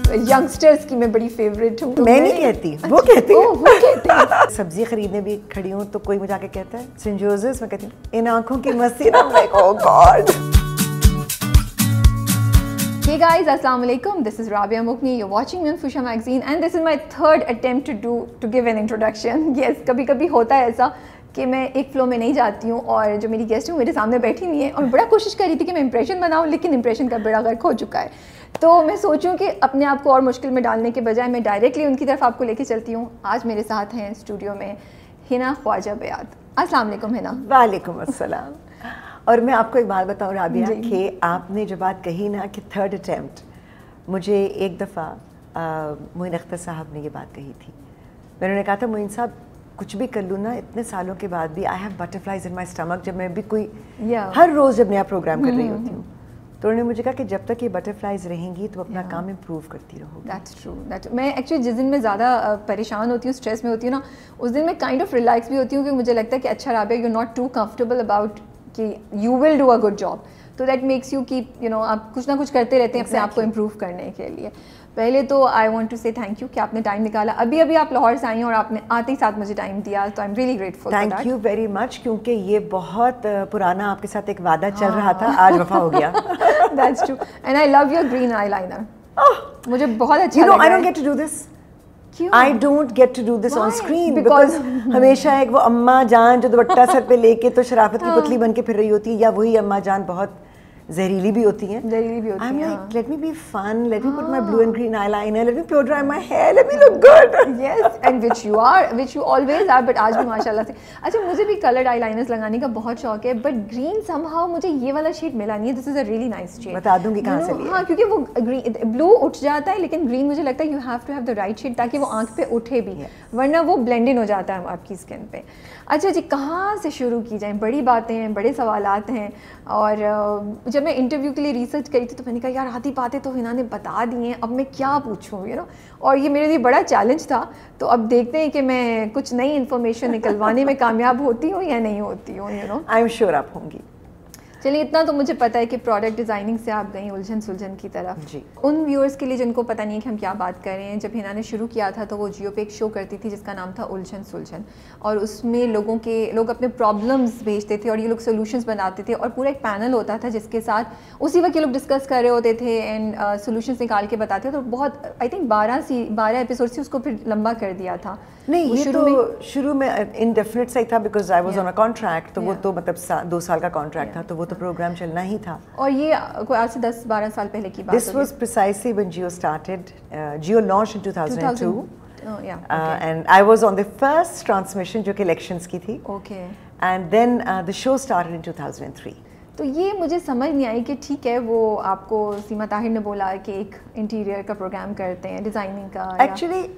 Youngsters की मैं बड़ी फेवरेट हूँ. मैं नहीं कहती, वो कहती है. वो कहती है. सब्जी खरीदने भी खड़ी हूँ तो कोई मुझे आके कहता है सेंट जोसेफ, मैं कहती हूँ इन आँखों की मस्ती ना. Like oh God. Hey guys, Assalamu alaikum. This is Rabia Mukni. You're watching me on Fusha Magazine and this is my third attempt to give an introduction. Yes, कभी-कभी होता है ऐसा कि मैं एक फ्लो में नहीं जाती हूँ और जो मेरी गेस्ट है मेरे सामने बैठी हुई है और बड़ा कोशिश कर रही थी कि मैं इंप्रेशन बनाऊँ, लेकिन इंप्रेशन का बेड़ा गर्क हो चुका है. तो मैं सोचूं कि अपने आप को और मुश्किल में डालने के बजाय मैं डायरेक्टली उनकी तरफ आपको लेके चलती हूँ. आज मेरे साथ हैं स्टूडियो में हिना ख्वाजा बयाद. अस्सलाम वालेकुम हिना. वालेकुम अस्सलाम. और मैं आपको एक बात बताऊँ राबिया कि आपने जो बात कही ना कि थर्ड अटैम्प्ट, मुझे एक दफ़ा मोइन अख्तर साहब ने ये बात कही थी. मैंने कहा था मोइन साहब कुछ भी कर लूँ ना इतने सालों के बाद भी I have butterflies in my stomach. जब मैं भी कोई हर रोज़ जब नया प्रोग्राम कर रही होती हूँ तो उन्होंने मुझे कहा कि जब तक ये बटरफ्लाइज रहेंगी तो अपना काम इम्प्रूव करती रहोगी. That's true. मैं एक्चुअली जिस दिन मैं ज़्यादा परेशान होती हूँ, स्ट्रेस में होती हूँ ना, उस दिन मैं काइंड ऑफ रिलैक्स भी होती हूँ क्योंकि मुझे लगता है कि अच्छा Rabia you not too comfortable about कि you will do a good job. तो that makes you keep you know आप कुछ ना कुछ करते रहते हैं अपने आप को इम्प्रूव करने के लिए. पहले तो I want to say thank you कि आपने टाइम निकाला. अभी आप लाहौर से आई हैं और आपने आते ही साथ मुझे टाइम दिया, तो I am really grateful. Thank you very much, क्योंकि ये बहुत पुराना आपके साथ एक वादा चल रहा था, आज वफा हो गया. That's true. And I love your green eyeliner. मुझे बहुत अच्छा लगा. I don't get to do this. I don't get to do this on screen because हमेशा एक वो अम्मा जान जो दुपट्टा सर पे लेके तो शराफत की पुतली बन के फिर रही होती है, या वही अम्मा जान बहुत जहरीली भी होती हैं. I'm like, let me be fun, let me put my blue and green eyeliner, let me blow dry my hair, let me look good. Yes, and which you always are, but आज भी माशाल्लाह से. अच्छा, मुझे भी colored eyeliners लगाने का बहुत शौक है, but green somehow मुझे ये वाला शेड मिला नहीं है. This is a really nice shade. बता दूंगी कहाँ से लिया. हाँ, क्योंकि वो blue उठ जाता है, लेकिन green मुझे लगता है you have to have the right shade ताकि वो आँख पे उठे भी, वरना वो blend in हो जाता है आपकी स्किन पे. अच्छा जी, कहाँ से शुरू की जाए? बड़ी बातें हैं, बड़े सवालात हैं. और जब मैं इंटरव्यू के लिए रिसर्च करी थी तो मैंने कहा यार आधी बातें तो हिना ने बता दी हैं, अब मैं क्या पूछूं, यू नो. और ये मेरे लिए बड़ा चैलेंज था. तो अब देखते हैं कि मैं कुछ नई इन्फॉर्मेशन निकलवाने में कामयाब होती हूँ या नहीं होती हूँ, you know. I am sure आप होंगी. चलिए, इतना तो मुझे पता है कि प्रोडक्ट डिज़ाइनिंग से आप गई उलझन सुलझन की तरफ. जी. उन व्यूअर्स के लिए जिनको पता नहीं है कि हम क्या बात कर रहे हैं, जब हिना ने शुरू किया था तो वो जियो पे एक शो करती थी जिसका नाम था उलझन सुलझन, और उसमें लोग अपने प्रॉब्लम्स भेजते थे और ये लोग सोल्यूशंस बनाते थे, और पूरा एक पैनल होता था जिसके साथ उसी वक्त ये लोग डिस्कस कर रहे होते थे एंड सोल्यूशंस निकाल के बताते थे. तो बहुत आई थिंक 12 एपिसोड से उसको फिर लंबा कर दिया था. नहीं, ये तो शुरू में इनडेफिनिट सा ही था because I was on a contract. तो वो तो मतलब 2 साल का कॉन्ट्रैक्ट था, तो वो तो प्रोग्राम चलना ही था. और ये कोई आज से 10-12 साल पहले की बात है. This was precisely when Jio started. Jio launched in 2002. and I was on the first transmission जो कि इलेक्शंस की थी. Okay. And then the show started in 2003. तो ये मुझे समझ नहीं आई कि ठीक है, वो आपको सीमा ताहिर ने बोला कि एक इंटीरियर का प्रोग्राम करते हैं, डिज़ाइनिंग का. एक्चुअली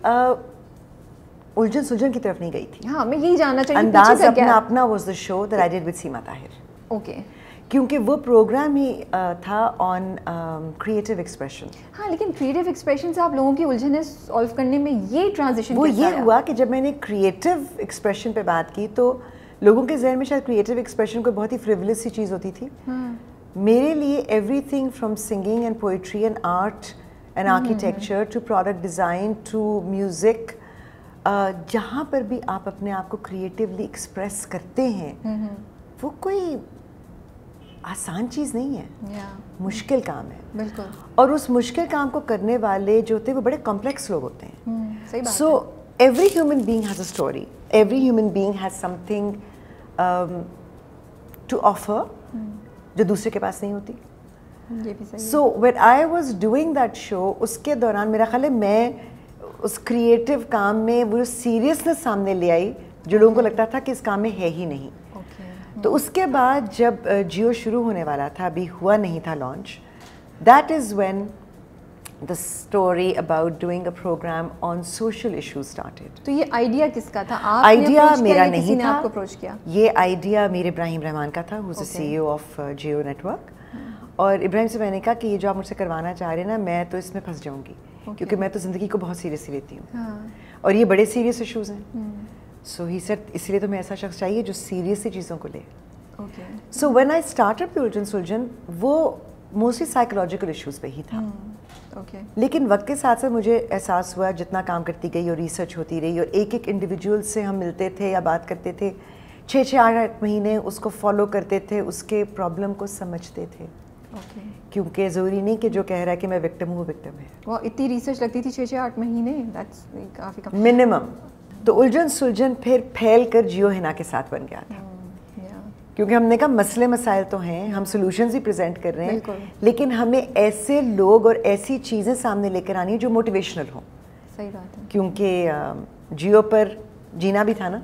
उलझन सुलझन की तरफ नहीं गई थी. हाँ, मैं यही जानना चाहिए. अंदाज अपना was the show that I did with Seema Tahir. Okay. क्योंकि वो प्रोग्राम ही था ऑन क्रिएटिव एक्सप्रेशन. हाँ, लेकिन क्रिएटिव एक्सप्रेशन से आप लोगों की उलझनें सॉल्व करने में ये ट्रांजिशन वो ये हुआ कि जब मैंने क्रिएटिव एक्सप्रेशन पे बात की तो लोगों के जहन में शायद क्रिएटिव एक्सप्रेशन कोई बहुत ही फ्रिवलेस सी चीज़ होती थी. मेरे लिए everything from singing and poetry and art and architecture to product design to music, जहाँ पर भी आप अपने आप को क्रिएटिवली एक्सप्रेस करते हैं वो कोई आसान चीज़ नहीं है. मुश्किल काम है. बिल्कुल. और उस मुश्किल काम को करने वाले जो होते हैं वो बड़े कॉम्प्लेक्स लोग होते हैं. सही बात. So every human being has a story, every human being has something to offer जो दूसरे के पास नहीं होती. ये भी सही. So when I was doing that show, उसके दौरान मेरा ख्याल है मैं उस क्रिएटिव काम में वो सीरियसनेस सामने ले आई जो लोगों को लगता था कि इस काम में है ही नहीं. तो उसके बाद जब जियो शुरू होने वाला था, अभी हुआ नहीं था launch, that is when the story about doing a programme on social issues started. तो ये आइडिया किसका था? आइडिया मेरा नहीं था. आपको अप्रोच किया? ये आइडिया मीर इब्राहिम रहमान का था, who is the CEO of Jio network. और इब्राहिम से मैंने कहा कि ये जो आप मुझसे करवाना चाह रहे हैं ना, मैं तो इसमें फंस जाऊँगी क्योंकि मैं तो ज़िंदगी को बहुत सीरियसली लेती हूँ और ये बड़े सीरियस इशूज़ हैं. सो ही सेड इसलिए तो मैं ऐसा शख्स चाहिए जो सीरियसली चीज़ों को ले. सो व्हेन आई स्टार्टेड उलझन सुलझन, वो موسٹلی سائیکولوجیکل ایشوز پہ ہی تھا. لیکن وقت کے ساتھ ساتھ مجھے احساس ہوا جتنا کام کرتی گئی اور ریسرچ ہوتی رہی اور ایک ایک انڈیویجول سے ہم ملتے تھے یا بات کرتے تھے, 6-8 مہینے اس کو فالو کرتے تھے, اس کے پرابلم کو سمجھتے تھے. کیونکہ ضروری نہیں کہ جو کہہ رہا ہے کہ میں وکٹم ہوں وہ وکٹم ہے. وہ اتنی ریسرچ لگتی تھی 6-8 مہینے, کافی کم منیمم. تو الجھن سلجھن پھر پھیل کر جیو ہنا کے ساتھ بن گیا تھا, کیونکہ ہم نے کہا مسئلے مسائل تو ہیں, ہم سولوشنز ہی پریزنٹ کر رہے ہیں, لیکن ہمیں ایسے لوگ اور ایسی چیزیں سامنے لے کر آنی ہیں جو موٹیویشنل ہوں. صحیح بات ہے, کیونکہ جیو پر جینا بھی تھا نا.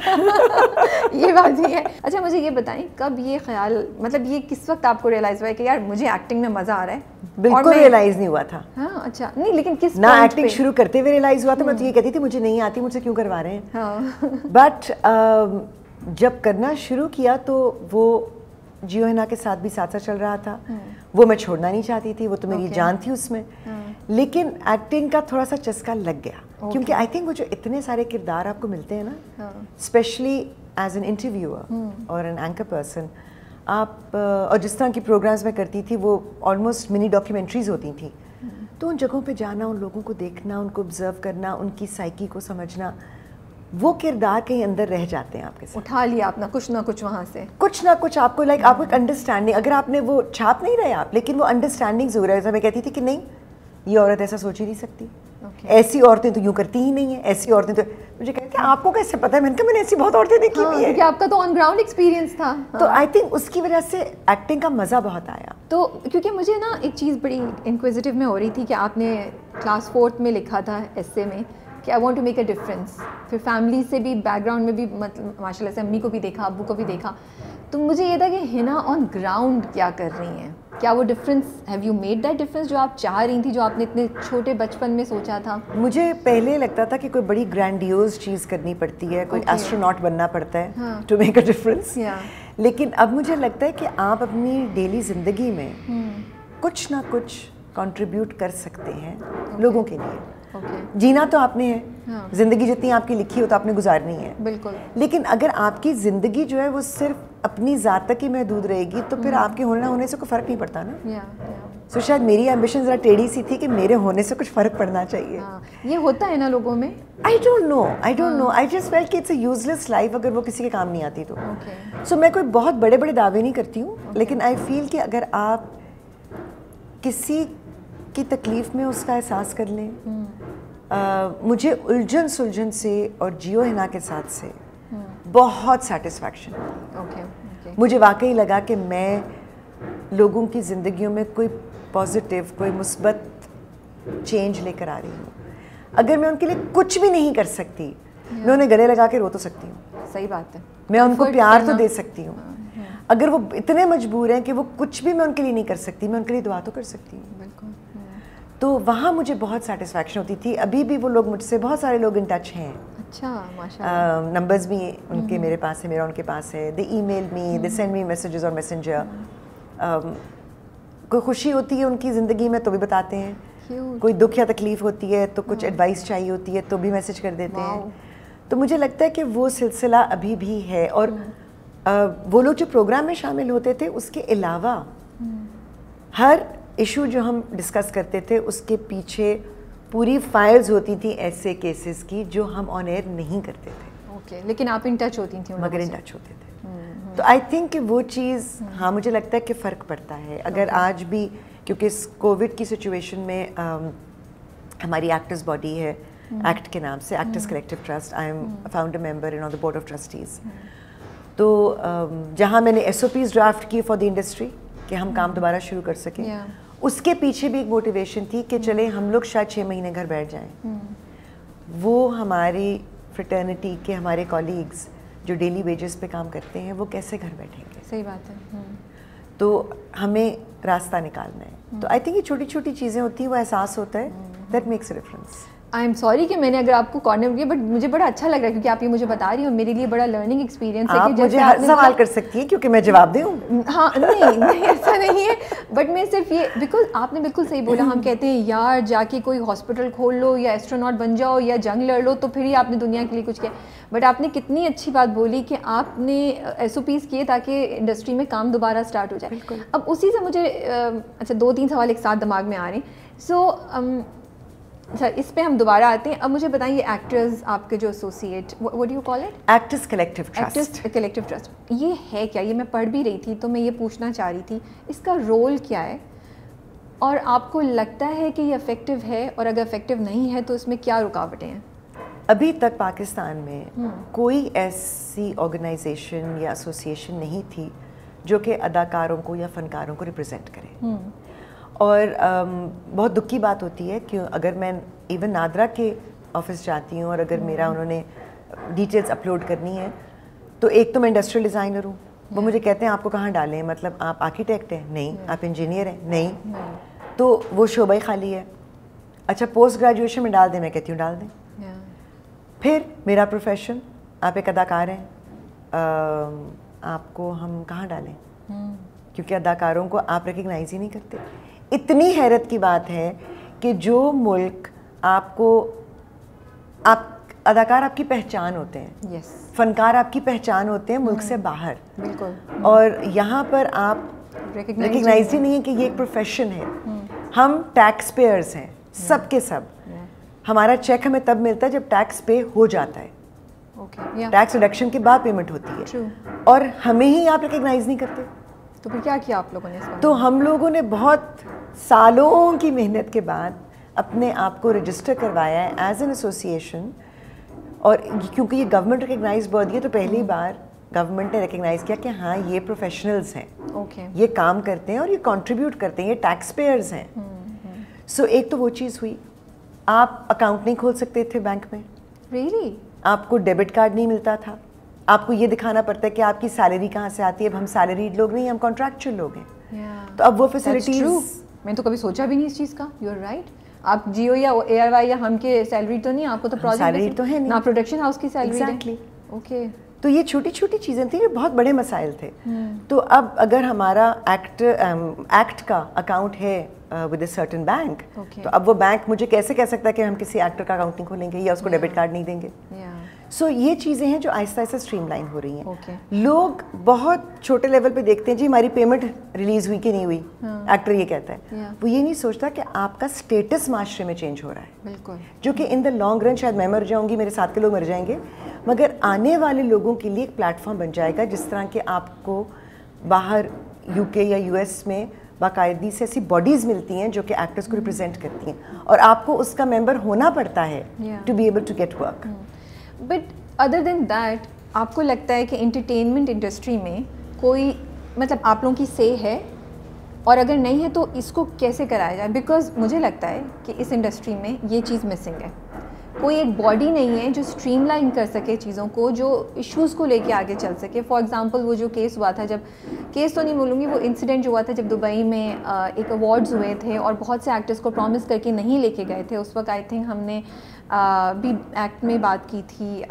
یہ بات بھی ہے. اچھا مجھے یہ بتائیں کب یہ خیال, مطلب یہ کس وقت آپ کو ریئلائز ہوا ہے کہ یار مجھے ایکٹنگ میں مزہ آ رہا ہے؟ بالکل ریئلائز نہیں ہوا تھا. ہاں اچھا نہیں, لیکن کس نہ ایکٹنگ شروع کرتے ہوئے ریئلائز ہوا تھا. میں تو یہ کہتی تھی مجھے نہیں آتی, مجھ سے کیوں کروا رہے ہیں. بٹ جب کرنا شروع کیا تو وہ جیو ہنا کے ساتھ بھی ساتھ ساتھ چل رہا تھا, وہ میں چھوڑنا نہیں چاہتی تھی, وہ تو میری جان تھی اس میں. لیکن ایکٹنگ کا تھوڑا سا چسکا لگ گیا, کیونکہ آئی تھنک وہ جو اتنے سارے کردار آپ کو ملتے ہیں نا, اسپیشلی ایز این انٹرویور اور این اینکر پرسن, آپ اور جس طرح کی پروگرامز میں کرتی تھی وہ آلموسٹ منی ڈاکیومنٹریز ہوتی تھیں, تو ان جگہوں پہ جانا, ان لوگوں کو دیکھنا, ان کو آبزرو کرنا, ان کی سائیکی کو سمجھنا, وہ کردار کہیں اندر رہ جاتے ہیں آپ کے ساتھ. اٹھا لیا آپ نے کچھ نہ کچھ وہاں سے, کچھ نہ کچھ آپ کو لائک آپ کو ایک انڈرسٹینڈنگ, اگر آپ نے وہ چھاپ نہیں رہے آپ, لیکن وہ انڈرسٹینڈنگ ضرور ہے. جیسے میں کہتی تھی کہ نہیں یہ عورت ایسا سوچ ہی نہیں سکتی, ایسی عورتیں تو یوں کرتی ہی نہیں ہیں, ایسی عورتیں تو, مجھے کہتے ہیں آپ کو کیسے پتہ ہے؟ میں نے کہا میں نے ایسی بہت عورتیں دیکھی ہوئی ہیں. کیونکہ آپ کا تو آن گراؤنڈ ایکسپیرینس تھا. تو آئی تھنک اس کی وجہ سے ایکٹنگ کا مزہ بہت آیا. تو کیونکہ مجھے نا ایک چیز بڑی انکویزیٹو میں ہو رہی تھی کہ آپ نے کلاس 4 میں لکھا تھا ایسے میں کہ I want to make a difference. پھر فیملی سے بھی بیک گراؤنڈ میں بھی مطلب ماشاء اللہ سے امی کو بھی دیکھا, ابو کو بھی دیکھا, تو مجھے یہ تھا کہ ہنا آن گراؤنڈ کیا کر رہی ہیں, کیا وہ difference, have you made that difference جو آپ چاہ رہی تھیں, جو آپ نے اتنے چھوٹے بچپن میں سوچا تھا؟ مجھے پہلے لگتا تھا کہ کوئی بڑی گرینڈیوز چیز کرنی پڑتی ہے, کوئی ایسٹروناٹ بننا پڑتا ہے ٹو میک اے ڈفرینس. لیکن اب مجھے لگتا ہے کہ آپ اپنی ڈیلی زندگی میں کچھ نہ کچھ کنٹریبیوٹ کر سکتے ہیں لوگوں کے لیے. جینا تو آپ نے ہے, زندگی جتنی آپ کی لکھی ہو تو آپ نے گزارنی ہے, بالکل. لیکن اگر آپ کی زندگی جو ہے وہ صرف اپنی ذات تک ہی محدود رہے گی تو پھر آپ کے ہونے نہ ہونے سے کوئی فرق نہیں پڑتا نا. سو شاید میری ایمبیشن ذرا ٹیڑھی سی تھی کہ میرے ہونے سے کچھ فرق پڑنا چاہیے. یہ ہوتا ہے نا لوگوں میں, I don't know. I just felt کہ it's a useless life اگر وہ کسی کے کام نہیں آتی تو. سو میں کوئی بہت بڑے بڑے دعوے نہیں کرتی ہوں, لیکن I feel کہ اگر آپ کسی کی تکلیف میں اس کا احساس کر لیں, مجھے الجھن سلجھن سے اور جیو ہنا کے ساتھ سے بہت سیٹسفیکشن. مجھے واقعی لگا کہ میں لوگوں کی زندگیوں میں کوئی پازیٹیو, کوئی مثبت چینج لے کر آ رہی ہوں. اگر میں ان کے لیے کچھ بھی نہیں کر سکتی, میں انہیں گلے لگا کے رو تو سکتی ہوں. صحیح بات ہے. میں ان کو پیار تو دے سکتی ہوں. اگر وہ اتنے مجبور ہیں کہ وہ کچھ بھی میں ان کے لیے نہیں کر سکتی, میں ان کے لیے دعا تو کر سکتی ہوں. بالکل. تو وہاں مجھے بہت سیٹسفیکشن ہوتی تھی. ابھی بھی وہ لوگ مجھ سے, بہت سارے لوگ ان ٹچ ہیں. اچھا ماشاءاللہ. نمبرز بھی ان کے میرے پاس ہے, میرا ان کے پاس ہے. They email me, they send me messages اور میسنجر. کوئی خوشی ہوتی ہے ان کی زندگی میں تو بھی بتاتے ہیں, کوئی دکھ یا تکلیف ہوتی ہے تو کچھ ایڈوائس چاہیے ہوتی ہے تو بھی میسج کر دیتے ہیں. تو مجھے لگتا ہے کہ وہ سلسلہ ابھی بھی ہے. اور وہ لوگ جو پروگرام میں شامل ہوتے تھے اس کے علاوہ ہر ایشو جو ہم ڈسکس کرتے تھے اس کے پیچھے پوری فائلز ہوتی تھیں ایسے کیسز کی جو ہم آن ایئر نہیں کرتے تھے. لیکن آپ ان ٹچ ہوتی تھیں, مگر ان ٹچ ہوتے تھے. تو آئی تھنک کہ وہ چیز, ہاں مجھے لگتا ہے کہ فرق پڑتا ہے. اگر آج بھی, کیونکہ اس کووڈ کی سچویشن میں ہماری ایکٹرز باڈی ہے ایکٹ کے نام سے, actors collective trust, I am founder member in on the board of trustees. تو جہاں میں نے SOPs ڈرافٹ کی فار دی انڈسٹری کہ ہم کام دوبارہ شروع کر سکیں, اس کے پیچھے بھی ایک موٹیویشن تھی کہ چلے ہم لوگ شاید 6 مہینے گھر بیٹھ جائیں. وہ ہماری فرٹرنیٹی کے ہمارے کولیگز جو ڈیلی ویجز پہ کام کرتے ہیں وہ کیسے گھر بیٹھیں گے. صحیح بات ہے. تو ہمیں راستہ نکالنا ہے. تو آئی تھنک یہ چھوٹی چھوٹی چیزیں ہوتی ہیں, وہ احساس ہوتا ہے, that makes a difference. I am sorry کہ میں نے اگر آپ کو کارنر کیا, بٹ مجھے بڑا اچھا لگ رہا ہے کیونکہ آپ یہ مجھے بتا رہی ہو, میرے لیے بڑا لرننگ ایکسپیرینس ہے. آپ مجھے ہر سوال کر سکتی ہیں کیونکہ میں جواب دوں. ہاں نہیں ایسا نہیں ہے, بٹ میں صرف یہ بیکاز آپ نے بالکل صحیح بولا. ہم کہتے ہیں یار جا کے کوئی ہاسپٹل کھول لو یا ایسٹروناٹ بن جاؤ یا جنگ لڑ لو تو پھر ہی آپ نے دنیا کے لیے کچھ کیا. بٹ آپ نے کتنی اچھی بات بولی کہ آپ نے SOPs کیے تاکہ انڈسٹری میں کام دوبارہ اسٹارٹ ہو جائے. اب اسی سے مجھے اچھا 2-3 سوال ایک ساتھ دماغ میں آ رہے ہیں. سو اچھا اس پہ ہم دوبارہ آتے ہیں. اب مجھے بتائیں یہ ایکٹرز آپ کے جو associate what do you call it? Actors collective trust. Actors collective trust یہ ہے کیا؟ یہ میں پڑھ بھی رہی تھی تو میں یہ پوچھنا چاہ رہی تھی اس کا رول کیا ہے, اور آپ کو لگتا ہے کہ یہ افیکٹو ہے, اور اگر افیکٹو نہیں ہے تو اس میں کیا رکاوٹیں ہیں؟ ابھی تک پاکستان میں کوئی ایسی آرگنائزیشن یا ایسوسیشن نہیں تھی جو کہ اداکاروں کو یا فنکاروں کو ریپرزینٹ کرے. اور بہت دکھ کی بات ہوتی ہے کہ اگر میں ایون نادرا کے آفس جاتی ہوں اور اگر میرا انہوں نے ڈیٹیلز اپلوڈ کرنی ہے تو ایک تو میں انڈسٹریل ڈیزائنر ہوں, وہ مجھے کہتے ہیں آپ کو کہاں ڈالیں, مطلب آپ آرکیٹیکٹ ہیں, نہیں. آپ انجینئر ہیں, نہیں. تو وہ شعبہ ہی خالی ہے. اچھا پوسٹ گریجویشن میں ڈال دیں, میں کہتی ہوں ڈال دیں. پھر میرا پروفیشن, آپ ایک اداکار ہیں, آپ کو ہم کہاں ڈالیں, کیونکہ اداکاروں کو آپ ریکگنائز ہی نہیں کرتے. اتنی حیرت کی بات ہے کہ جو ملک آپ کو اداکار آپ کی پہچان ہوتے ہیں, فنکار آپ کی پہچان ہوتے ہیں ملک سے باہر, بالکل, اور یہاں پر آپ ریکگنائز ہی نہیں ہے کہ یہ ایک پروفیشن ہے. ہم ٹیکس پیئرز ہیں سب کے سب. ہمارا چیک ہمیں تب ملتا ہے جب ٹیکس پے ہو جاتا ہے, ٹیکس ریڈکشن کے بعد پیمنٹ ہوتی ہے, اور ہمیں ہی آپ ریکگنائز نہیں کرتے. تو پھر کیا کیا آپ لوگوں نے؟ تو ہم لوگوں نے بہت سالوں کی محنت کے بعد اپنے آپ کو رجسٹر کروایا ہے ایز این ایسوسیشن. اور کیونکہ یہ گورنمنٹ ریکگنائز باڈی ہے تو پہلی بار گورنمنٹ نے ریکگنائز کیا کہ ہاں یہ پروفیشنلز ہیں, یہ کام کرتے ہیں اور یہ کنٹریبیوٹ کرتے ہیں, یہ ٹیکس پیئرز ہیں. سو ایک تو وہ چیز ہوئی. آپ اکاؤنٹ نہیں کھول سکتے تھے بینک میں, ریئلی آپ کو ڈیبٹ کارڈ نہیں ملتا تھا, آپ کو یہ دکھانا پڑتا ہے کہ آپ کی سیلری کہاں سے آتی ہے. اب ہم سیلریڈ لوگ نہیں, ہم کانٹریکچوئل لوگ ہیں. تو اب وہ فیسلٹیز میں تو کبھی سوچا بھی نہیں اس چیز کا. You are right. آپ جیو یا ARY یا ہم کے سیلری تو نہیں, آپ کو تو پروجیکٹ تو ہے نہیں, نہ پروڈکشن ہاؤس کی سیلری. ایگزیکٹلی. اوکے. تو یہ چھوٹی چھوٹی چیزیں تھیں, یہ بہت بڑے مسائل تھے. تو اب اگر ہمارا ایکٹ کا اکاؤنٹ ہے ود اے سرٹن بینک, تو اب وہ بینک مجھے کیسے کہہ سکتا ہے کہ ہم کسی ایکٹر کا اکاؤنٹ نہیں کھولیں گے یا اس کو ڈیبٹ کارڈ نہیں دیں گے. سو یہ چیزیں ہیں جو آہستہ آہستہ اسٹریم لائن ہو رہی ہیں. لوگ بہت چھوٹے لیول پہ دیکھتے ہیں جی ہماری پیمنٹ ریلیز ہوئی کہ نہیں ہوئی, ایکٹر یہ کہتا ہے. وہ یہ نہیں سوچتا کہ آپ کا اسٹیٹس معاشرے میں چینج ہو رہا ہے, بالکل, جو کہ ان دا لانگ رن شاید میں مر جاؤں گی, میرے ساتھ کے لوگ مر جائیں گے, مگر آنے والے لوگوں کے لیے ایک پلیٹ فارم بن جائے گا. جس طرح کہ آپ کو باہر UK یا US میں باقاعدگی سے ایسی باڈیز ملتی ہیں جو کہ ایکٹرس کو ریپرزینٹ کرتی ہیں, اور آپ کو اس کا ممبر ہونا پڑتا ہے to be able to get work. But other than that آپ کو لگتا ہے کہ انٹرٹینمنٹ انڈسٹری میں کوئی مطلب آپ لوگوں کی سے ہے, اور اگر نہیں ہے تو اس کو کیسے کرایا جائے؟ بیکاز مجھے لگتا ہے کہ اس انڈسٹری میں یہ چیز مسنگ ہے. کوئی ایک باڈی نہیں ہے جو اسٹریم لائن کر سکے چیزوں کو, جو ایشوز کو لے کے آگے چل سکے. فار ایگزامپل وہ جو کیس ہوا تھا, جب کیس تو نہیں بولوں گی, وہ انسیڈنٹ جو ہوا تھا جب دبئی میں ایک ایوارڈز ہوئے تھے اور بہت سے ایکٹرس کو پرومس کر کے نہیں لے کے گئے تھے. اس وقت آئی تھنک ہم نے بھی ایکٹ میں بات کی تھی,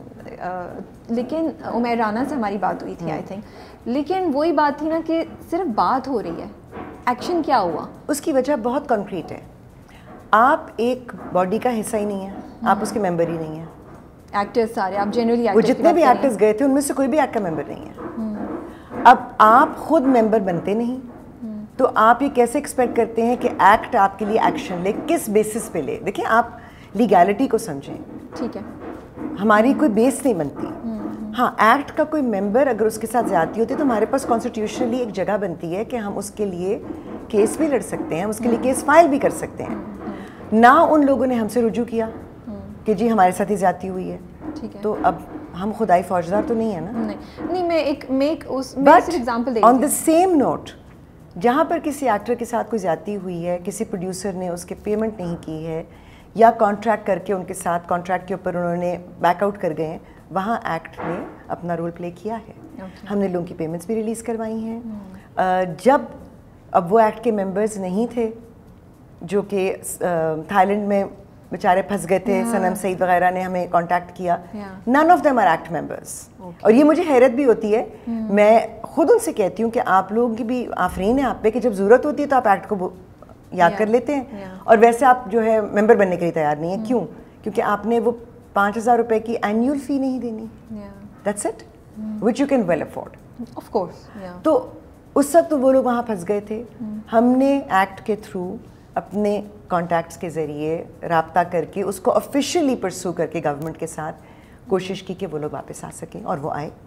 لیکن عمیر رانا سے ہماری بات ہوئی تھی آئی تھنک. لیکن وہی بات تھی نا کہ صرف بات ہو رہی ہے, ایکشن کیا ہوا؟ اس کی وجہ بہت کنکریٹ ہے. آپ ایک باڈی کا حصہ ہی نہیں ہیں, آپ اس کے ممبر ہی نہیں ہیں. ایکٹرز سارے آپ جنرلی وہ جتنے بھی ایکٹرز گئے تھے ان میں سے کوئی بھی ایکٹ کا ممبر نہیں ہے. اب آپ خود ممبر بنتے نہیں تو آپ یہ کیسے ایکسپیکٹ کرتے ہیں کہ ایکٹ آپ کے لیے ایکشن لے؟ کس بیسس پہ لے؟ دیکھیں آپ لیگیلٹی کو سمجھیں, ٹھیک ہے, ہماری کوئی بیس نہیں بنتی. ہاں ایکٹ کا کوئی ممبر اگر اس کے ساتھ زیادتی ہوتی ہے تو ہمارے پاس کانسٹیٹیوشنلی ایک جگہ بنتی ہے کہ ہم اس کے لیے کیس بھی لڑ سکتے ہیں, اس کے لیے کیس فائل بھی کر سکتے ہیں. نہ ان لوگوں نے ہم سے رجوع کیا کہ جی ہمارے ساتھ ہی زیادتی ہوئی ہے, تو اب ہم خدائی فوجدار تو نہیں ہے نا. نہیں, میں ایک ایگزامپل دے. آن دا سیم نوٹ, جہاں پر کسی ایکٹر کے ساتھ کوئی زیادتی ہوئی ہے, کسی پروڈیوسر نے اس کے پیمنٹ نہیں کی ہے یا کانٹریکٹ کر کے ان کے ساتھ کانٹریکٹ کے اوپر انہوں نے بیک آؤٹ کر گئے ہیں, وہاں ایکٹ نے اپنا رول پلے کیا ہے. ہم نے لوگوں کی پیمنٹس بھی ریلیز کروائی ہیں. جب اب وہ ایکٹ کے ممبرز نہیں تھے جو کہ تھائی لینڈ میں बेचारे फंस गए थे, सनम सईद वगैरह ने हमें कांटेक्ट किया, none of them are act members. और ये मुझे हैरत भी होती है, मैं खुद उनसे कहती हूँ कि आप लोगों की भी आफरीन है आप पे कि जब ज़रूरत होती है तो आप एक्ट को याद कर लेते हैं, और वैसे आप जो है मेंबर बनने के लिए तैयार नहीं है। क्यों? क्योंकि आपने वो 5,000 रुपए की एनुअल फ़ी नहीं देनी, that's it, which you can well afford, of course. तो उस वक्त तो वो लोग वहाँ फंस गए थे। हमने एक्ट के थ्रू अपने कॉन्टैक्ट्स के ज़रिए राब्ता करके उसको ऑफिशियली परसू करके गवर्नमेंट के साथ कोशिश की कि वो लोग वापस आ सकें, और वो आए।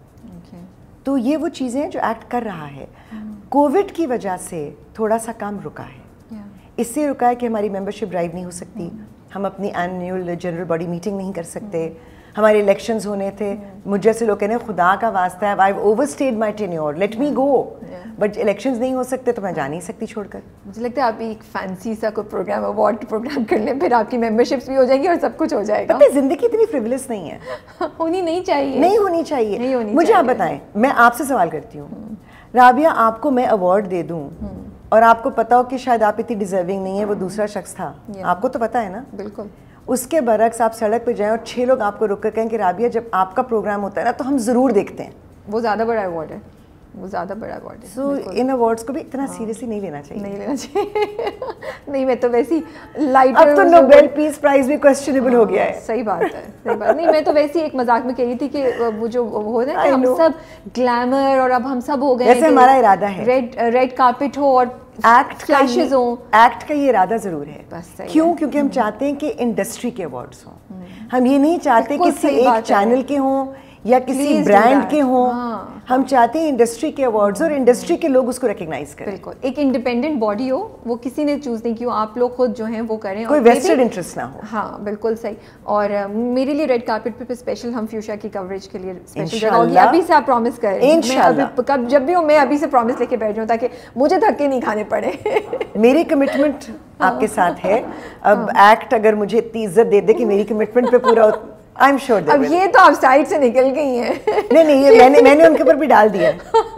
तो ये वो चीज़ें जो एक्ट कर रहा है। कोविड की वजह से थोड़ा सा काम रुका है, इससे रुका है कि हमारी मेंबरशिप ड्राइव नहीं हो सकती, हम अपनी एनुअल जनरल बॉडी मीटिंग नहीं कर सकते, हमारे इलेक्शंस होने थे, मुझ जैसे लोग कहने खुदा का वास्ता है, I have overstayed my tenure, let me go, but elections नहीं हो सकते तो मैं जा नहीं सकती छोड़कर। मुझे लगता है आप एक फैंसी सा कोई प्रोग्राम, अवार्ड प्रोग्राम कर लें, फिर आपकी मेंबरशिप्स भी हो जाएंगी और सब कुछ हो जाएगा। पता है जिंदगी इतनी फ्रिवलेस नहीं है, होनी नहीं चाहिए, नहीं होनी चाहिए। मुझे आप बताएं, मैं आपसे सवाल करती हूँ, राबिया आपको मैं अवार्ड दे दूँ और आपको पता हो कि शायद आप इतनी डिजर्विंग नहीं है, वो दूसरा शख्स था, आपको तो पता है ना? बिल्कुल। उसके बरक्स आप सड़क पे जाएं और 6 लोग आपको रुक कर कहें कि राबिया जब आपका प्रोग्राम होता है ना तो हम ज़रूर देखते हैं, वो ज़्यादा बड़ा अवार्ड है, वो ज़्यादा बड़ा अवार्ड है। सो इन अवार्ड्स को भी इतना सीरियसली नहीं लेना चाहिए, नहीं लेना चाहिए। नहीं, मैं तो वैसी लाइट, अब तो नोबेल पीस प्राइज भी क्वेश्चनेबल हो गया है। सही बात है, सही बात। नहीं, मैं तो वैसे ही एक मजाक में कह रही थी कि वो जो हो रहा है कि हम सब ग्लैमर, और अब हम सब हो गए, वैसे हमारा इरादा है रेड कार्पेट हो और एक्ट फ्लैशेस हो, एक्ट का ये इरादा जरूर है। क्यों? क्योंकि हम चाहते हैं कि इंडस्ट्री के अवार्ड्स हों, हम ये नहीं चाहते किसी एक चैनल के हों या किसी ब्रांड के हों, हम चाहते हैं इंडस्ट्री के अवार्ड्स और इंडस्ट्री के लोग उसको रिकग्नाइज करें। बिल्कुल, एक इंडिपेंडेंट बॉडी हो, वो किसी ने चूज नहीं किया, आप लोग खुद जो हैं वो करें, कोई वेस्टेड इंटरेस्ट ना हो। हाँ बिल्कुल सही। और मेरे लिए रेड कार्पेट पे स्पेशल हम फ्यूशा की कवरेज के लिए स्पेशल जगह होगी, अभी से आप प्रॉमिस करें। इंशाल्लाह, कब जब भी हो मैं अभी से प्रॉमिस लेके बैठ जाऊँ ताकि मुझे धक्के नहीं खाने पड़े। मेरी कमिटमेंट आपके साथ है। अब एक्ट अगर मुझे इतनी इज्जत दे दे कि मेरी कमिटमेंट पे पूरा, आई एम श्योर। अब ये तो आप साइड से निकल गई हैं। नहीं, ये मैंने उनके ऊपर भी डाल दिया।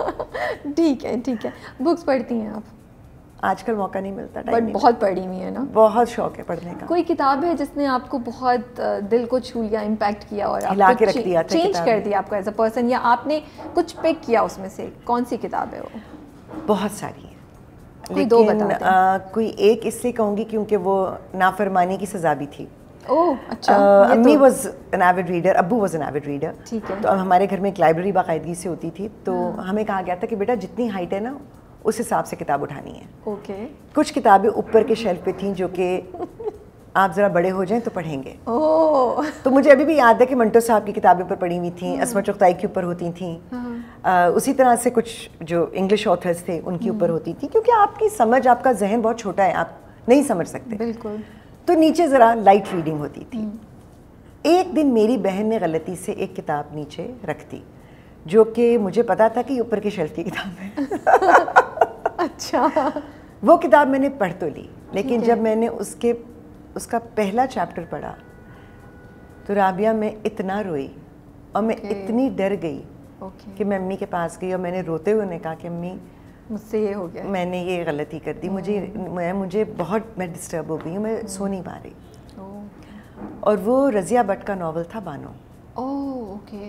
ठीक है, ठीक है। बुक्स पढ़ती हैं आप? आजकल मौका नहीं मिलता, बट बहुत पढ़ी हुई है ना? बहुत शौक है पढ़ने का। कोई किताब है जिसने आपको बहुत दिल को छू लिया, इम्पैक्ट किया और हिला के रख दिया, चेंज कर दिया आपको एज अ पर्सन, या आपने कुछ पिक किया उसमें से? कौन सी किताब है वो? बहुत सारी है, कोई दो बता दें। कोई एक इसलिए कहूँगी क्योंकि वो नाफरमानी की सजा भी थी। ओह अच्छा। अम्मी वाज एन एविड रीडर, अब्बू वाज एन एविड रीडर। ठीक है। तो हमारे घर में एक लाइब्रेरी बाकायदगी से होती थी, तो हमें कहा गया था कि बेटा जितनी हाइट है ना उस हिसाब से किताब उठानी है। ओके। कुछ किताबें ऊपर के शेल्फ पे थी जो कि आप ज़रा बड़े हो जाएं तो पढ़ेंगे। ओह। तो मुझे अभी भी याद है कि मंटो साहब की किताबें ऊपर पढ़ी हुई थी, असमा चुगताई के ऊपर होती थी, उसी तरह से कुछ जो इंग्लिश ऑथर्स थे उनके ऊपर होती थी, क्योंकि आपकी समझ, आपका जहन बहुत छोटा है, आप नहीं समझ सकते। बिल्कुल। तो नीचे ज़रा लाइट रीडिंग होती थी। एक दिन मेरी बहन ने गलती से एक किताब नीचे रख दी जो कि मुझे पता था कि ऊपर के शेल्फ की किताब है। अच्छा। वो किताब मैंने पढ़ तो ली, लेकिन जब मैंने उसका पहला चैप्टर पढ़ा तो राबिया मैं इतना रोई और मैं इतनी डर गई कि मैं अम्मी के पास गई और मैंने रोते हुए उन्हें कहा कि अम्मी मुझसे ये हो गया, मैंने ये गलती कर दी, मुझे बहुत, मैं डिस्टर्ब हो गई हूँ, मैं सो नहीं पा रही। और वो रज़िया भट्ट का नावल था बानो। Oh okay.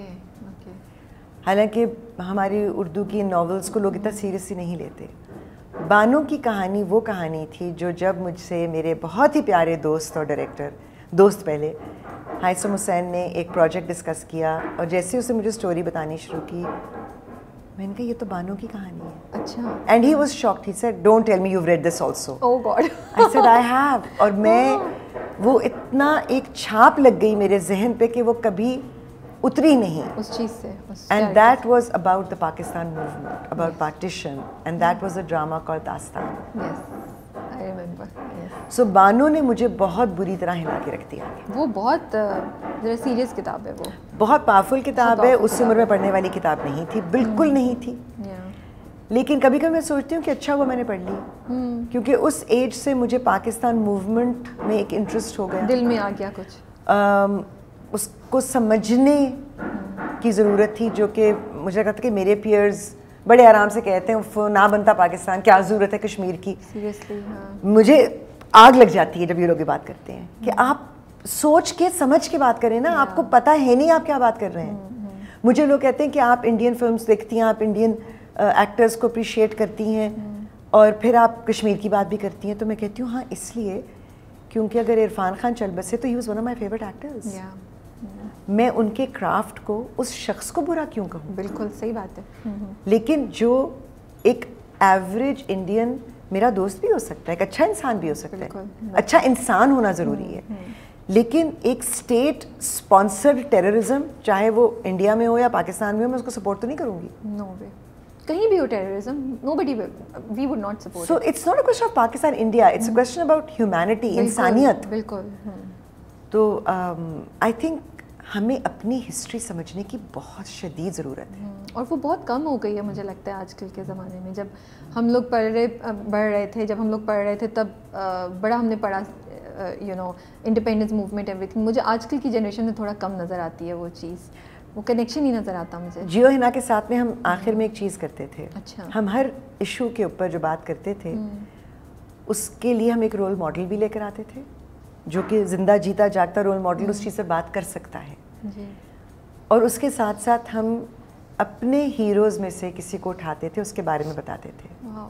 हालांकि हमारी उर्दू की नावल्स को लोग इतना सीरियसली नहीं लेते। बानो की कहानी वो कहानी थी जो जब मुझसे मेरे बहुत ही प्यारे दोस्त और डायरेक्टर, दोस्त पहले, हाइसम हुसैन ने एक प्रोजेक्ट डिस्कस किया और जैसे उसने मुझे स्टोरी बतानी शुरू की, मैंने कहा ये तो बानो की कहानी है। अच्छा। And he was shocked, he said don't tell me you have read this also. Oh God. I said I have. और मैं, वो इतना एक छाप लग गई मेरे जहन पे कि वो कभी उतरी नहीं उस चीज़ से। And that was about the Pakistan movement, about partition, and that was a drama called Dastaan. Yes I remember. So Bano ने मुझे बहुत बुरी तरह हिला के रख दिया। वो बहुत ज़रा सीरियस किताब है, वो बहुत पावरफुल किताब है, उस उम्र में पढ़ने वाली किताब नहीं थी, बिल्कुल नहीं थी। लेकिन कभी कभी मैं सोचती हूँ कि अच्छा हुआ मैंने पढ़ ली, क्योंकि उस एज से मुझे पाकिस्तान मूवमेंट में एक इंटरेस्ट हो गया, दिल में आ गया कुछ, उसको समझने की ज़रूरत थी, जो कि मुझे लगता था कि मेरे पीयर्स बड़े आराम से कहते हैं ना बनता पाकिस्तान, क्या ज़रूरत है कश्मीर की। सीरियसली। हाँ। मुझे आग लग जाती है जब ये लोग ये बात करते हैं कि आप سوچ کے سمجھ کے بات کریں نا. آپ کو پتہ ہے نہیں آپ کیا بات کر رہے ہیں. مجھے لوگ کہتے ہیں کہ آپ انڈین فلمس دیکھتی ہیں, آپ انڈین ایکٹرس کو اپریشیٹ کرتی ہیں اور پھر آپ کشمیر کی بات بھی کرتی ہیں. تو میں کہتی ہوں ہاں اس لیے کیونکہ اگر عرفان خان چل بسے تو he was one of my favourite actors. میں ان کے کرافٹ کو, اس شخص کو برا کیوں کہوں. بالکل صحیح بات ہے. لیکن جو ایک ایوریج انڈین میرا دوست بھی ہو سکتا ہے, ایک اچھا انسان بھی ہو سکتا ہے, اچھا انسان ہونا ضروری ہے, لیکن ایک اسٹیٹ اسپانسرڈ ٹیررزم چاہے وہ انڈیا میں ہو یا پاکستان میں ہو, میں اس کو سپورٹ تو نہیں کروں گی. نو وے, کہیں بھی ہو terrorism, nobody we would not support. So it's not a question of Pakistan, India, it's a question about humanity, انسانیت. بالکل. تو I think ہمیں اپنی ہسٹری سمجھنے کی بہت شدید ضرورت ہے, اور وہ بہت کم ہو گئی ہے مجھے لگتا ہے آج کل کے زمانے میں. جب ہم لوگ بڑھ رہے تھے, جب ہم لوگ پڑھ رہے تھے تب بڑا ہم نے پڑھا you know independence movement everything. مجھے آج کل کی جنریشن میں تھوڑا کم نظر آتی ہے وہ چیز, وہ کنیکشن ہی نظر آتا مجھے. جیو ہنا کے ساتھ میں ہم آخر میں ایک چیز کرتے تھے. اچھا. ہم ہر ایشو کے اوپر جو بات کرتے تھے اس کے لیے ہم ایک رول ماڈل بھی لے کر آتے تھے جو کہ زندہ جیتا جاگتا رول ماڈل اس چیز سے بات کر سکتا ہے. اور اس کے ساتھ ساتھ ہم اپنے ہیروز میں سے کسی کو اٹھاتے تھے, اس کے بارے میں بتاتے تھے.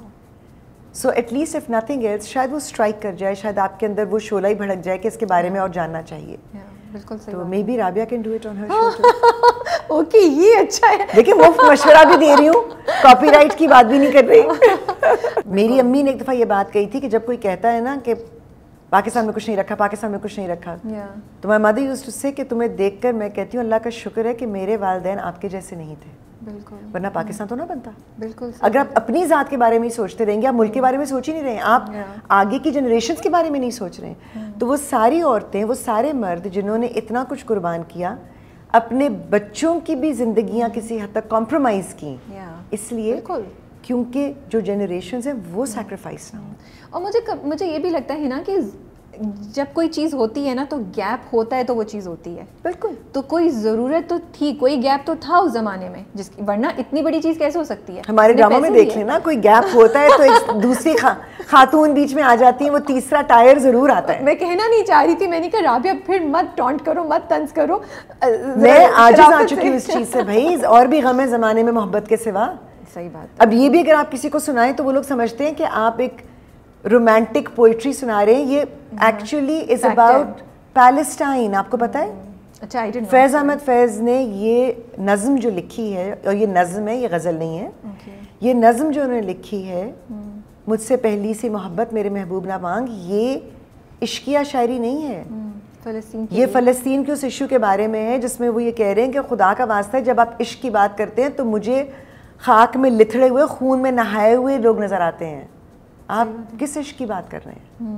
So at least if nothing else, شاید وہ اسٹرائک کر جائے, شاید آپ کے اندر وہ شعلہ ہی بھڑک جائے کہ اس کے بارے میں اور جاننا چاہیے. بالکل صحیح. تو maybe Rabia can do it on her show. Okay, یہ اچھا ہے. دیکھیں مفت مشورہ بھی دے رہی ہوں, کاپی رائٹ کی بات بھی نہیں کر رہی. میری امی نے ایک دفعہ یہ بات کہی تھی کہ جب کوئی کہتا ہے نا کہ پاکستان میں کچھ نہیں رکھا, پاکستان میں کچھ نہیں رکھا, تو مائی مدر یوزڈ ٹو سے کہ تمہیں دیکھ کر میں کہتی ہوں اللہ کا شکر ہے کہ میرے والدین آپ کے جیسے نہیں تھے, ورنہ پاکستان تو نہ بنتا. بالکل. اگر آپ اپنی ذات کے بارے میں ہی سوچتے رہیں گے, آپ ملک کے بارے میں سوچ ہی نہیں رہے ہیں, آپ آگے کی جنریشنز کے بارے میں نہیں سوچ رہے ہیں. تو وہ ساری عورتیں, وہ سارے مرد جنہوں نے اتنا کچھ قربان کیا, اپنے بچوں کی بھی زندگیاں کسی حد تک کمپرومائز کی, اس لیے کیونکہ جو جنریشنز ہیں وہ سیکریفائس نہ ہوں. اور مجھے یہ بھی لگتا ہے نا کہ جب کوئی چیز ہوتی ہے نا تو گیپ ہوتا ہے تو وہ چیز ہوتی ہے. بالکل. تو کوئی ضرورت تو تھی, کوئی گیپ تو تھا اس زمانے میں, جس کی ورنہ اتنی بڑی چیز کیسے ہو سکتی ہے. ہمارے ڈراموں میں دیکھ لینا, کوئی گیپ ہوتا ہے تو ایک دوسری خاتون بیچ میں آ جاتی ہیں, وہ تیسرا ٹائر ضرور آتا ہے. میں کہنا نہیں چاہ رہی تھی, میں نے کہا رابعہ پھر مت ٹونٹ کرو, مت طنز کرو. میں آج آ چکی ہوں اس چیز سے بھائی, اور بھی غم ہے زمانے میں محبت کے سوا. صحیح بات. اب یہ بھی اگر آپ کسی کو سنائیں تو وہ لوگ سمجھتے ہیں کہ آپ ایک رومانٹک پوئٹری سنا رہے ہیں. یہ ایکچولی از اباؤٹ پیلسٹائن. آپ کو پتہ ہے فیض احمد فیض نے یہ نظم جو لکھی ہے, اور یہ نظم ہے, یہ غزل نہیں ہے, یہ نظم جو انہوں نے لکھی ہے, مجھ سے پہلی سی محبت میرے محبوب نہ مانگ, یہ عشقیہ شاعری نہیں ہے, یہ فلسطین کے اس ایشو کے بارے میں ہے جس میں وہ یہ کہہ رہے ہیں کہ خدا کا واسطہ ہے جب آپ عشق کی بات کرتے ہیں تو مجھے خاک میں لتھڑے ہوئے, خون میں نہائے ہوئے لوگ نظر آتے ہیں. آپ کس عشق کی بات کر رہے ہیں؟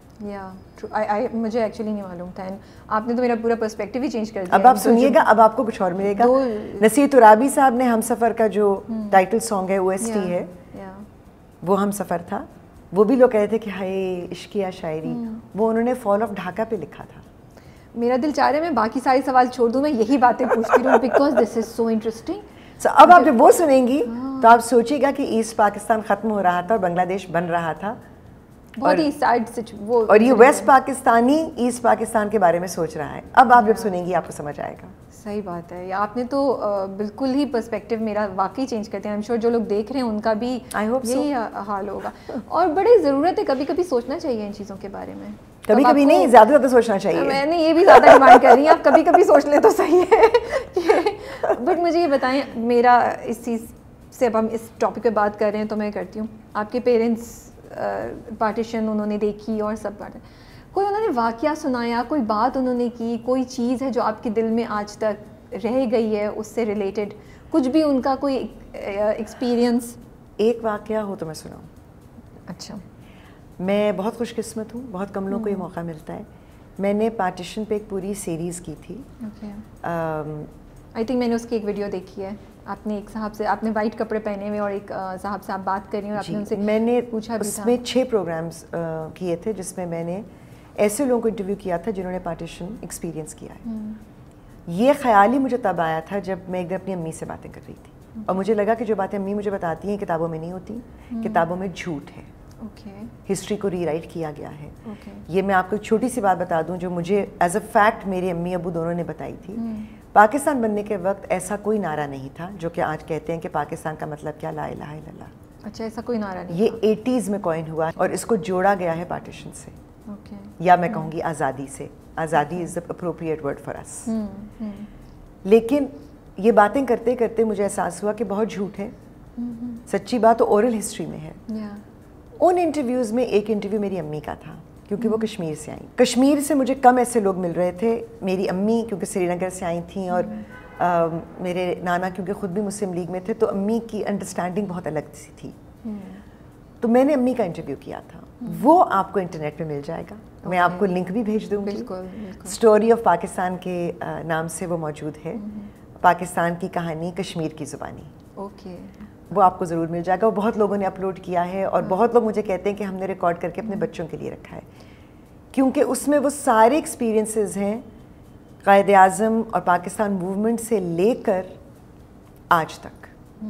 مجھے ایکچولی نہیں معلوم تھا. آپ نے تو میرا پورا پرسپیکٹو ہی چینج کر دیا. اب آپ سنیے گا, اب آپ کو کچھ اور ملے گا. نصیر ترابی صاحب نے ہم سفر کا جو ٹائٹل سانگ ہے OST ہے, وہ ہم سفر تھا. وہ بھی لوگ کہتے تھے کہ ہائے عشقیہ شاعری, وہ انہوں نے فال آف ڈھاکہ پہ لکھا تھا. میرا دل چاہ رہا ہے میں باقی سارے سوال چھوڑ دوں, میں یہی باتیں پوچھتی رہوں because this is so interesting. اب آپ جب وہ سنیں گی تو آپ سوچیے گا کہ ایسٹ پاکستان ختم ہو رہا تھا اور بنگلہ دیش بن رہا تھا, بہت ہی سائڈ سے وہ, اور یہ ویسٹ پاکستانی ایسٹ پاکستان کے بارے میں سوچ رہا ہے. اب آپ جب سنیں گی آپ کو سمجھ آئے گا. صحیح بات ہے. آپ نے تو بالکل ہی پرسپیکٹو میرا واقعی چینج کرتے ہیں. آئی ایم شیور جو لوگ دیکھ رہے ہیں ان کا بھی یہی حال ہوگا. اور بڑی ضرورت ہے کبھی کبھی سوچنا چاہیے ان چیزوں کے بارے میں. کبھی کبھی نہیں, زیادہ زیادہ سوچنا چاہیے. میں نے یہ بھی زیادہ ڈیمانڈ کر رہی ہیں, آپ کبھی کبھی سوچ لیں تو صحیح ہے. بٹ مجھے یہ بتائیں, میرا اس چیز سے اب ہم اس ٹاپک پہ بات کر رہے ہیں تو میں کرتی ہوں. آپ کے پیرنٹس پارٹیشن انہوں نے دیکھی اور سب بات, کوئی انہوں نے واقعہ سنایا, کوئی بات انہوں نے کی, کوئی چیز ہے جو آپ کے دل میں آج تک رہ گئی ہے اس سے ریلیٹڈ, کچھ بھی ان کا کوئی ایکسپیرئنس؟ ایک واقعہ ہو تو میں سناؤں. اچھا. میں بہت خوش قسمت ہوں, بہت کم لوگوں کو یہ موقع ملتا ہے. میں نے پارٹیشن پہ ایک پوری سیریز کی تھی. آئی تھنک میں نے اس کی ایک ویڈیو دیکھی ہے. آپ نے ایک صاحب سے, آپ نے وائٹ کپڑے پہنے ہوئے اور ایک صاحب سے آپ بات کر رہی ہیں, اور آپ نے ان سے میں نے پوچھا بھی اس میں 6 پروگرامز کیے تھے جس میں میں نے ایسے لوگوں کو انٹرویو کیا تھا جنہوں نے پارٹیشن ایکسپیرینس کیا ہے. یہ خیال ہی مجھے تب آیا تھا جب میں ایک دن اپنی امی سے باتیں کر رہی تھی, اور مجھے لگا کہ جو باتیں امی مجھے بتاتی ہیں کتابوں میں نہیں ہوتی, کتابوں میں جھوٹ ہے. ہسٹری کو ری رائٹ کیا گیا ہے. یہ میں آپ کو ایک چھوٹی سی بات بتا دوں جو مجھے ایز اے فیکٹ میرے امی ابو دونوں نے بتائی تھی. پاکستان بننے کے وقت ایسا کوئی نعرہ نہیں تھا جو کہ آج کہتے ہیں کہ پاکستان کا مطلب کیا لا الہ الا اللہ. اچھا, ایسا کوئی نعرہ نہیں. یہ 80s میں کوائن ہوا اور اس کو جوڑا گیا ہے پارٹیشن سے, یا میں کہوں گی آزادی سے. آزادی از the appropriate word for us. لیکن یہ باتیں کرتے کرتے مجھے احساس ہوا کہ بہت جھوٹ ہے. سچی بات تو اورل ہسٹری میں ہے. ان انٹرویوز میں ایک انٹرویو میری امی کا تھا کیونکہ وہ کشمیر سے آئیں. کشمیر سے مجھے کم ایسے لوگ مل رہے تھے. میری امی کیونکہ سری نگر سے آئی تھیں اور میرے نانا کیونکہ خود بھی مسلم لیگ میں تھے, تو امی کی انڈرسٹینڈنگ بہت الگ سی تھی. تو میں نے امی کا انٹرویو کیا تھا, وہ آپ کو انٹرنیٹ پہ مل جائے گا. میں آپ کو لنک بھی بھیج دوں گی. اسٹوری آف پاکستان کے نام سے وہ موجود ہے. پاکستان کی کہانی کشمیر کی زبانی. وہ آپ کو ضرور مل جائے گا. وہ بہت لوگوں نے اپلوڈ کیا ہے اور بہت لوگ مجھے کہتے ہیں کہ ہم نے ریکارڈ کر کے اپنے بچوں کے لیے رکھا ہے, کیونکہ اس میں وہ سارے ایکسپیرینسز ہیں قائد اعظم اور پاکستان موومنٹ سے لے کر آج تک,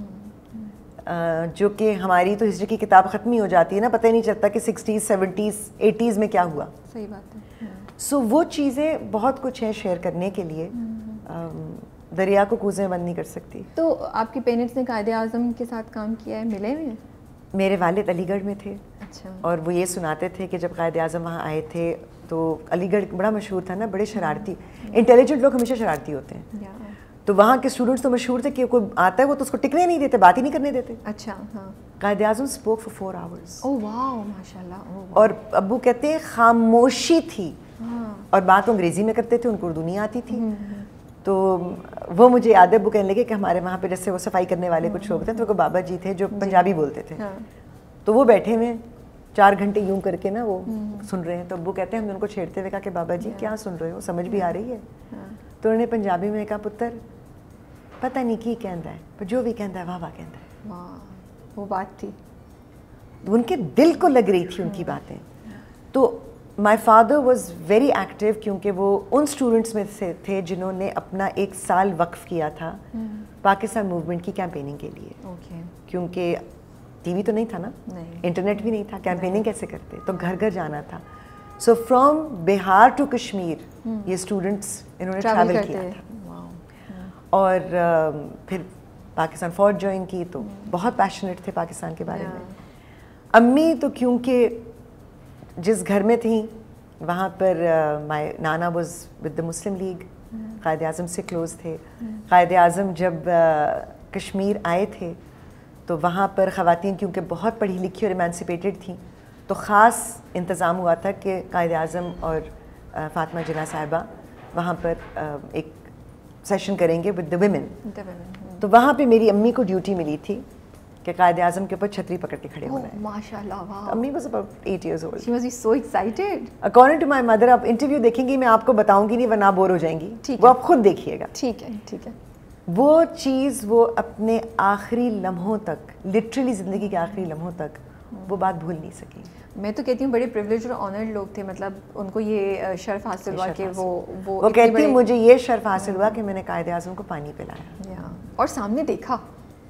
جو کہ ہماری تو ہسٹری کی کتاب ختم ہی ہو جاتی ہے نا, پتہ ہی نہیں چلتا کہ 60s 70s 80s میں کیا ہوا. صحیح بات ہے. سو وہ چیزیں بہت کچھ ہیں شیئر کرنے کے لیے. دریا کو کوزیں بند نہیں کر سکتی. تو آپ کے پیرنٹس نے قائد اعظم کے ساتھ کام کیا ہے, ملے ہوئے ہیں؟ میرے والد علی گڑھ میں تھے. اچھا. اور وہ یہ سناتے تھے کہ جب قائد اعظم وہاں آئے تھے تو علی گڑھ بڑا مشہور تھا نا, بڑے شرارتی, انٹیلیجنٹ لوگ ہمیشہ شرارتی ہوتے ہیں. تو وہاں کے اسٹوڈنٹس تو مشہور تھے کہ کوئی آتا ہے وہ تو اس کو ٹکنے نہیں دیتے, بات ہی نہیں کرنے دیتے. اچھا. ہاں. Quaid Azam spoke for 4 hours. Oh wow, ماشاءاللہ. اور ابو کہتے ہیں خاموشی تھی, اور بات انگریزی میں کرتے تھے, ان کو اردو نہیں آتی تھی. تو وہ مجھے یاد ہے, ابو کہنے لگے کہ ہمارے وہاں پہ جیسے وہ صفائی کرنے والے کچھ لوگ تھے, تو کوئی بابا جی تھے جو پنجابی بولتے تھے. تو وہ بیٹھے ہوئے 4 گھنٹے یوں کر کے نا وہ سن رہے ہیں. تو ابو کہتے ہیں ہم نے ان کو چھیڑتے ہوئے کہا کہ بابا جی کیا سن رہے ہو, سمجھ بھی آ رہی ہے؟ تو انہوں نے پنجابی میں کہا پتر پتہ نہیں کی کہندا ہے, پر جو بھی کہندا ہے واہ واہ کہندا ہے. وہ بات تھی, ان کے دل کو لگ رہی تھی ان کی باتیں. تو my father was very active, کیونکہ وہ ان اسٹوڈنٹس میں سے تھے جنہوں نے اپنا 1 سال وقف کیا تھا پاکستان موومنٹ کی کیمپیننگ کے لیے. کیونکہ ٹی وی تو نہیں تھا نا, انٹرنیٹ بھی نہیں تھا, کیمپیننگ کیسے کرتے, تو گھر گھر جانا تھا. So from Bihar to Kashmir یہ اسٹوڈنٹس انہوں نے ٹریول کیا تھا. اور پھر پاکستان فوج جوائن کی, تو بہت پیشنیٹ تھے پاکستان کے بارے میں. امی تو کیونکہ جس گھر میں تھیں وہاں پر مائی نانا was with the Muslim League, Quaid Azam سے کلوز تھے. قائد اعظم جب کشمیر آئے تھے تو وہاں پر خواتین کیونکہ بہت پڑھی لکھی اور ایمانسپیٹڈ تھیں, تو خاص انتظام ہوا تھا کہ قائد اعظم اور فاطمہ جناح صاحبہ وہاں پر ایک سیشن کریں گے ود دا ویمن. تو وہاں پہ میری امی کو ڈیوٹی ملی تھی کہ قائد اعظم کے اوپر چھتری پکڑ کے کھڑے ہونا ہے. ماشاءاللہ. واو. امی was about 8 years old. She must be so excited. According to my mother, آپ انٹرویو دیکھیں گی, میں آپ کو بتاؤں گی نہیں ورنہ آپ بور ہو جائیں گی, وہ آپ خود دیکھیے گا. ٹھیک ہے, ٹھیک ہے. وہ چیز وہ اپنے آخری لمحوں تک, لٹرلی زندگی کے آخری لمحوں تک وہ بات بھول نہیں سکی. میں تو کہتی ہوں بڑے پریولیج اور آنرڈ لوگ تھے, مطلب ان کو یہ شرف حاصل ہوا کہ وہ کہتی ہیں مجھے یہ شرف حاصل ہوا کہ میں نے قائد اعظم کو پانی پلایا اور سامنے دیکھا.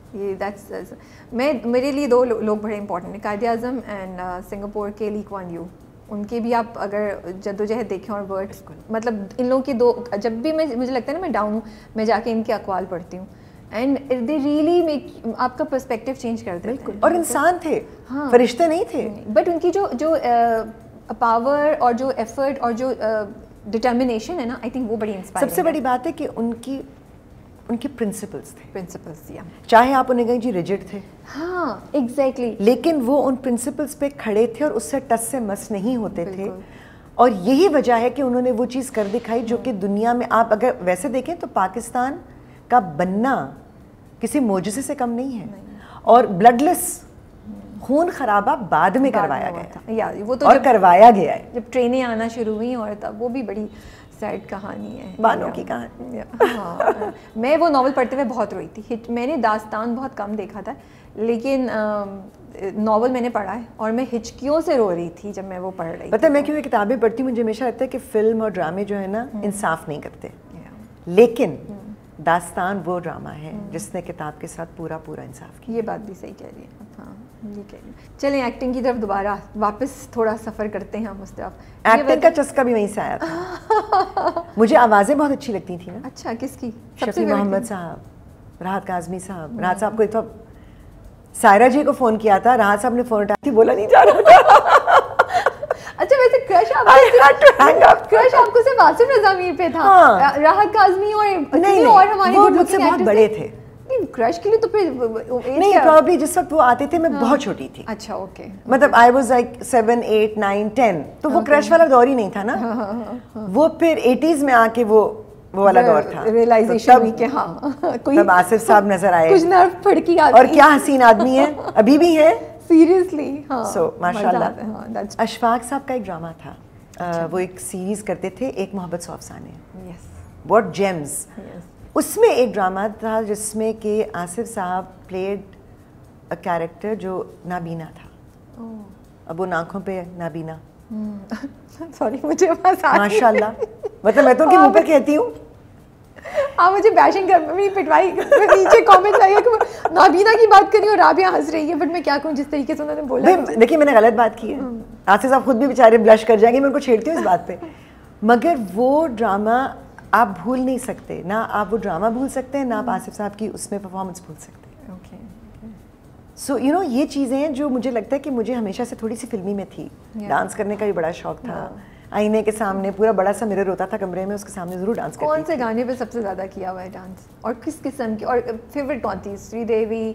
میرے لیے 2 لوگ بڑے امپورٹنٹ ہیں, قائد اعظم اینڈ سنگاپور کے لی کوان یو. ان کے بھی آپ اگر جدوجہد دیکھیں اور ورڈس, مطلب ان لوگوں کے 2, جب بھی مجھے لگتا ہے نا میں ڈاؤن ہوں, میں جا کے ان کے اقوال پڑھتی ہوں, اینڈ دے ریئلی میک آپ کا پرسپیکٹیو چینج کر دیتے ہیں. اور انسان تھے, فرشتے نہیں تھے, بٹ ان کی جو پاور اور جو ایفرٹ اور جو ڈٹرمنیشن ہے نا, آئی تھنک وہ بڑی انسپائرنگ. سب سے بڑی بات ہے کہ ان کی پرنسپلس تھے. پرنسپلس, چاہے آپ انہیں کہیں جی ریجڈ تھے, ہاں ایگزیکٹلی, لیکن وہ ان پرنسپلس پہ کھڑے تھے اور اس سے ٹس سے مس نہیں ہوتے تھے. اور یہی وجہ ہے کہ انہوں نے وہ چیز کر دکھائی جو کہ دنیا میں آپ اگر ویسے دیکھیں تو پاکستان کا بننا کسی معجزے سے کم نہیں ہے. اور بلڈ لیس, خون خرابہ بعد میں کروایا گیا, وہ تو اور کروایا گیا ہے جب ٹرینیں آنا شروع ہوئی, اور تب وہ بھی بڑی سیڈ کہانی ہے, بانوں کی کہانی. ہاں, میں وہ ناول پڑھتے ہوئے بہت روئی تھی. میں نے داستان بہت کم دیکھا تھا, لیکن ناول میں نے پڑھا ہے اور میں ہچکیوں سے رو رہی تھی جب میں وہ پڑھ رہی. پتہ ہے میں کیوں کتابیں پڑھتی ہوں, مجھے ہمیشہ لگتا ہے کہ فلم اور ڈرامے جو ہے نا انصاف نہیں کرتے, لیکن داستان وہ ڈرامہ ہے جس نے کتاب کے ساتھ پورا انصاف کیا. یہ بات بھی صحیح کہہ رہی ہے. ہاں یہ کہہ رہی ہے. چلیں ایکٹنگ کی طرف دوبارہ واپس تھوڑا سفر کرتے ہیں ہم اس طرف. ایکٹنگ کا چسکا بھی وہیں سے آیا تھا. مجھے آوازیں بہت اچھی لگتی تھیں نا. اچھا کس کی؟ شفیع محمد صاحب, راحت کاظمی صاحب. راحت صاحب کو ایک دفعہ سائرہ جی کو فون کیا تھا, راحت صاحب نے فون اٹھایا تھی, بولا نہیں جا رہا تھا. اچھا ویسے کرش آپ کو صرف آصف رضا میر پہ تھا, راحت کاظمی اور ہمارے وہ مجھ سے بہت بڑے تھے. کرش کے لیے تو پھر نہیں, پرابلی جس وقت وہ آتے تھے میں بہت چھوٹی تھی. اچھا اوکے, مطلب آئی واز لائک 7, 8, 9, 10. تو وہ کرش والا دور ہی نہیں تھا نا, وہ پھر 80s میں آ کے وہ والا دور تھا. ریئلائزیشن ہوئی کہ ہاں تب آصف صاحب نظر آئے, کچھ نرو پھڑکی آتی, اور کیا حسین آدمی ہے, ابھی بھی ہے سیریسلی. ہاں سو ماشاء اللہ. اشفاق صاحب کا ایک ڈرامہ تھا, وہ ایک سیریز کرتے تھے, ایک محبت 100 افسانے, واٹ جیمز. اس میں ایک ڈرامہ تھا جس میں کہ آصف صاحب پلیڈ اے کیریکٹر جو نابینا تھا. اب وہ آنکھوں پہ نابینا, سوری مجھے ماشاء اللہ, مطلب میں تو ان کے منہ پہ کہتی ہوں. آپ مجھے بیشنگ کر میری پٹوائی نیچے کامنٹ آئے کہ نابینا کی بات کری اور رابعہ ہنس رہی ہے, بٹ میں کیا کروں جس طریقے سے انہوں نے بولا. دیکھیے میں نے غلط بات کی ہے, آصف صاحب خود بھی بیچارے بلش کر جائیں گے, میں ان کو چھیڑتی ہوں اس بات پہ, مگر وہ ڈرامہ آپ بھول نہیں سکتے. نہ آپ وہ ڈرامہ بھول سکتے ہیں, نہ آپ آصف صاحب کی اس میں پرفارمنس بھول سکتے ہیں. سو یو نو یہ چیزیں ہیں جو مجھے لگتا ہے کہ مجھے ہمیشہ سے تھوڑی سی فلمی میں تھی. ڈانس کرنے کا بھی بڑا شوق تھا, آئینے کے سامنے پورا بڑا سا مرر ہوتا تھا کمرے میں, اس کے سامنے ضرور ڈانس کرتی. کون سے گانے پہ سب سے زیادہ کیا ہوا ہے ڈانس, اور کس قسم کی, اور فیوریٹ کون تھی؟ سری دیوی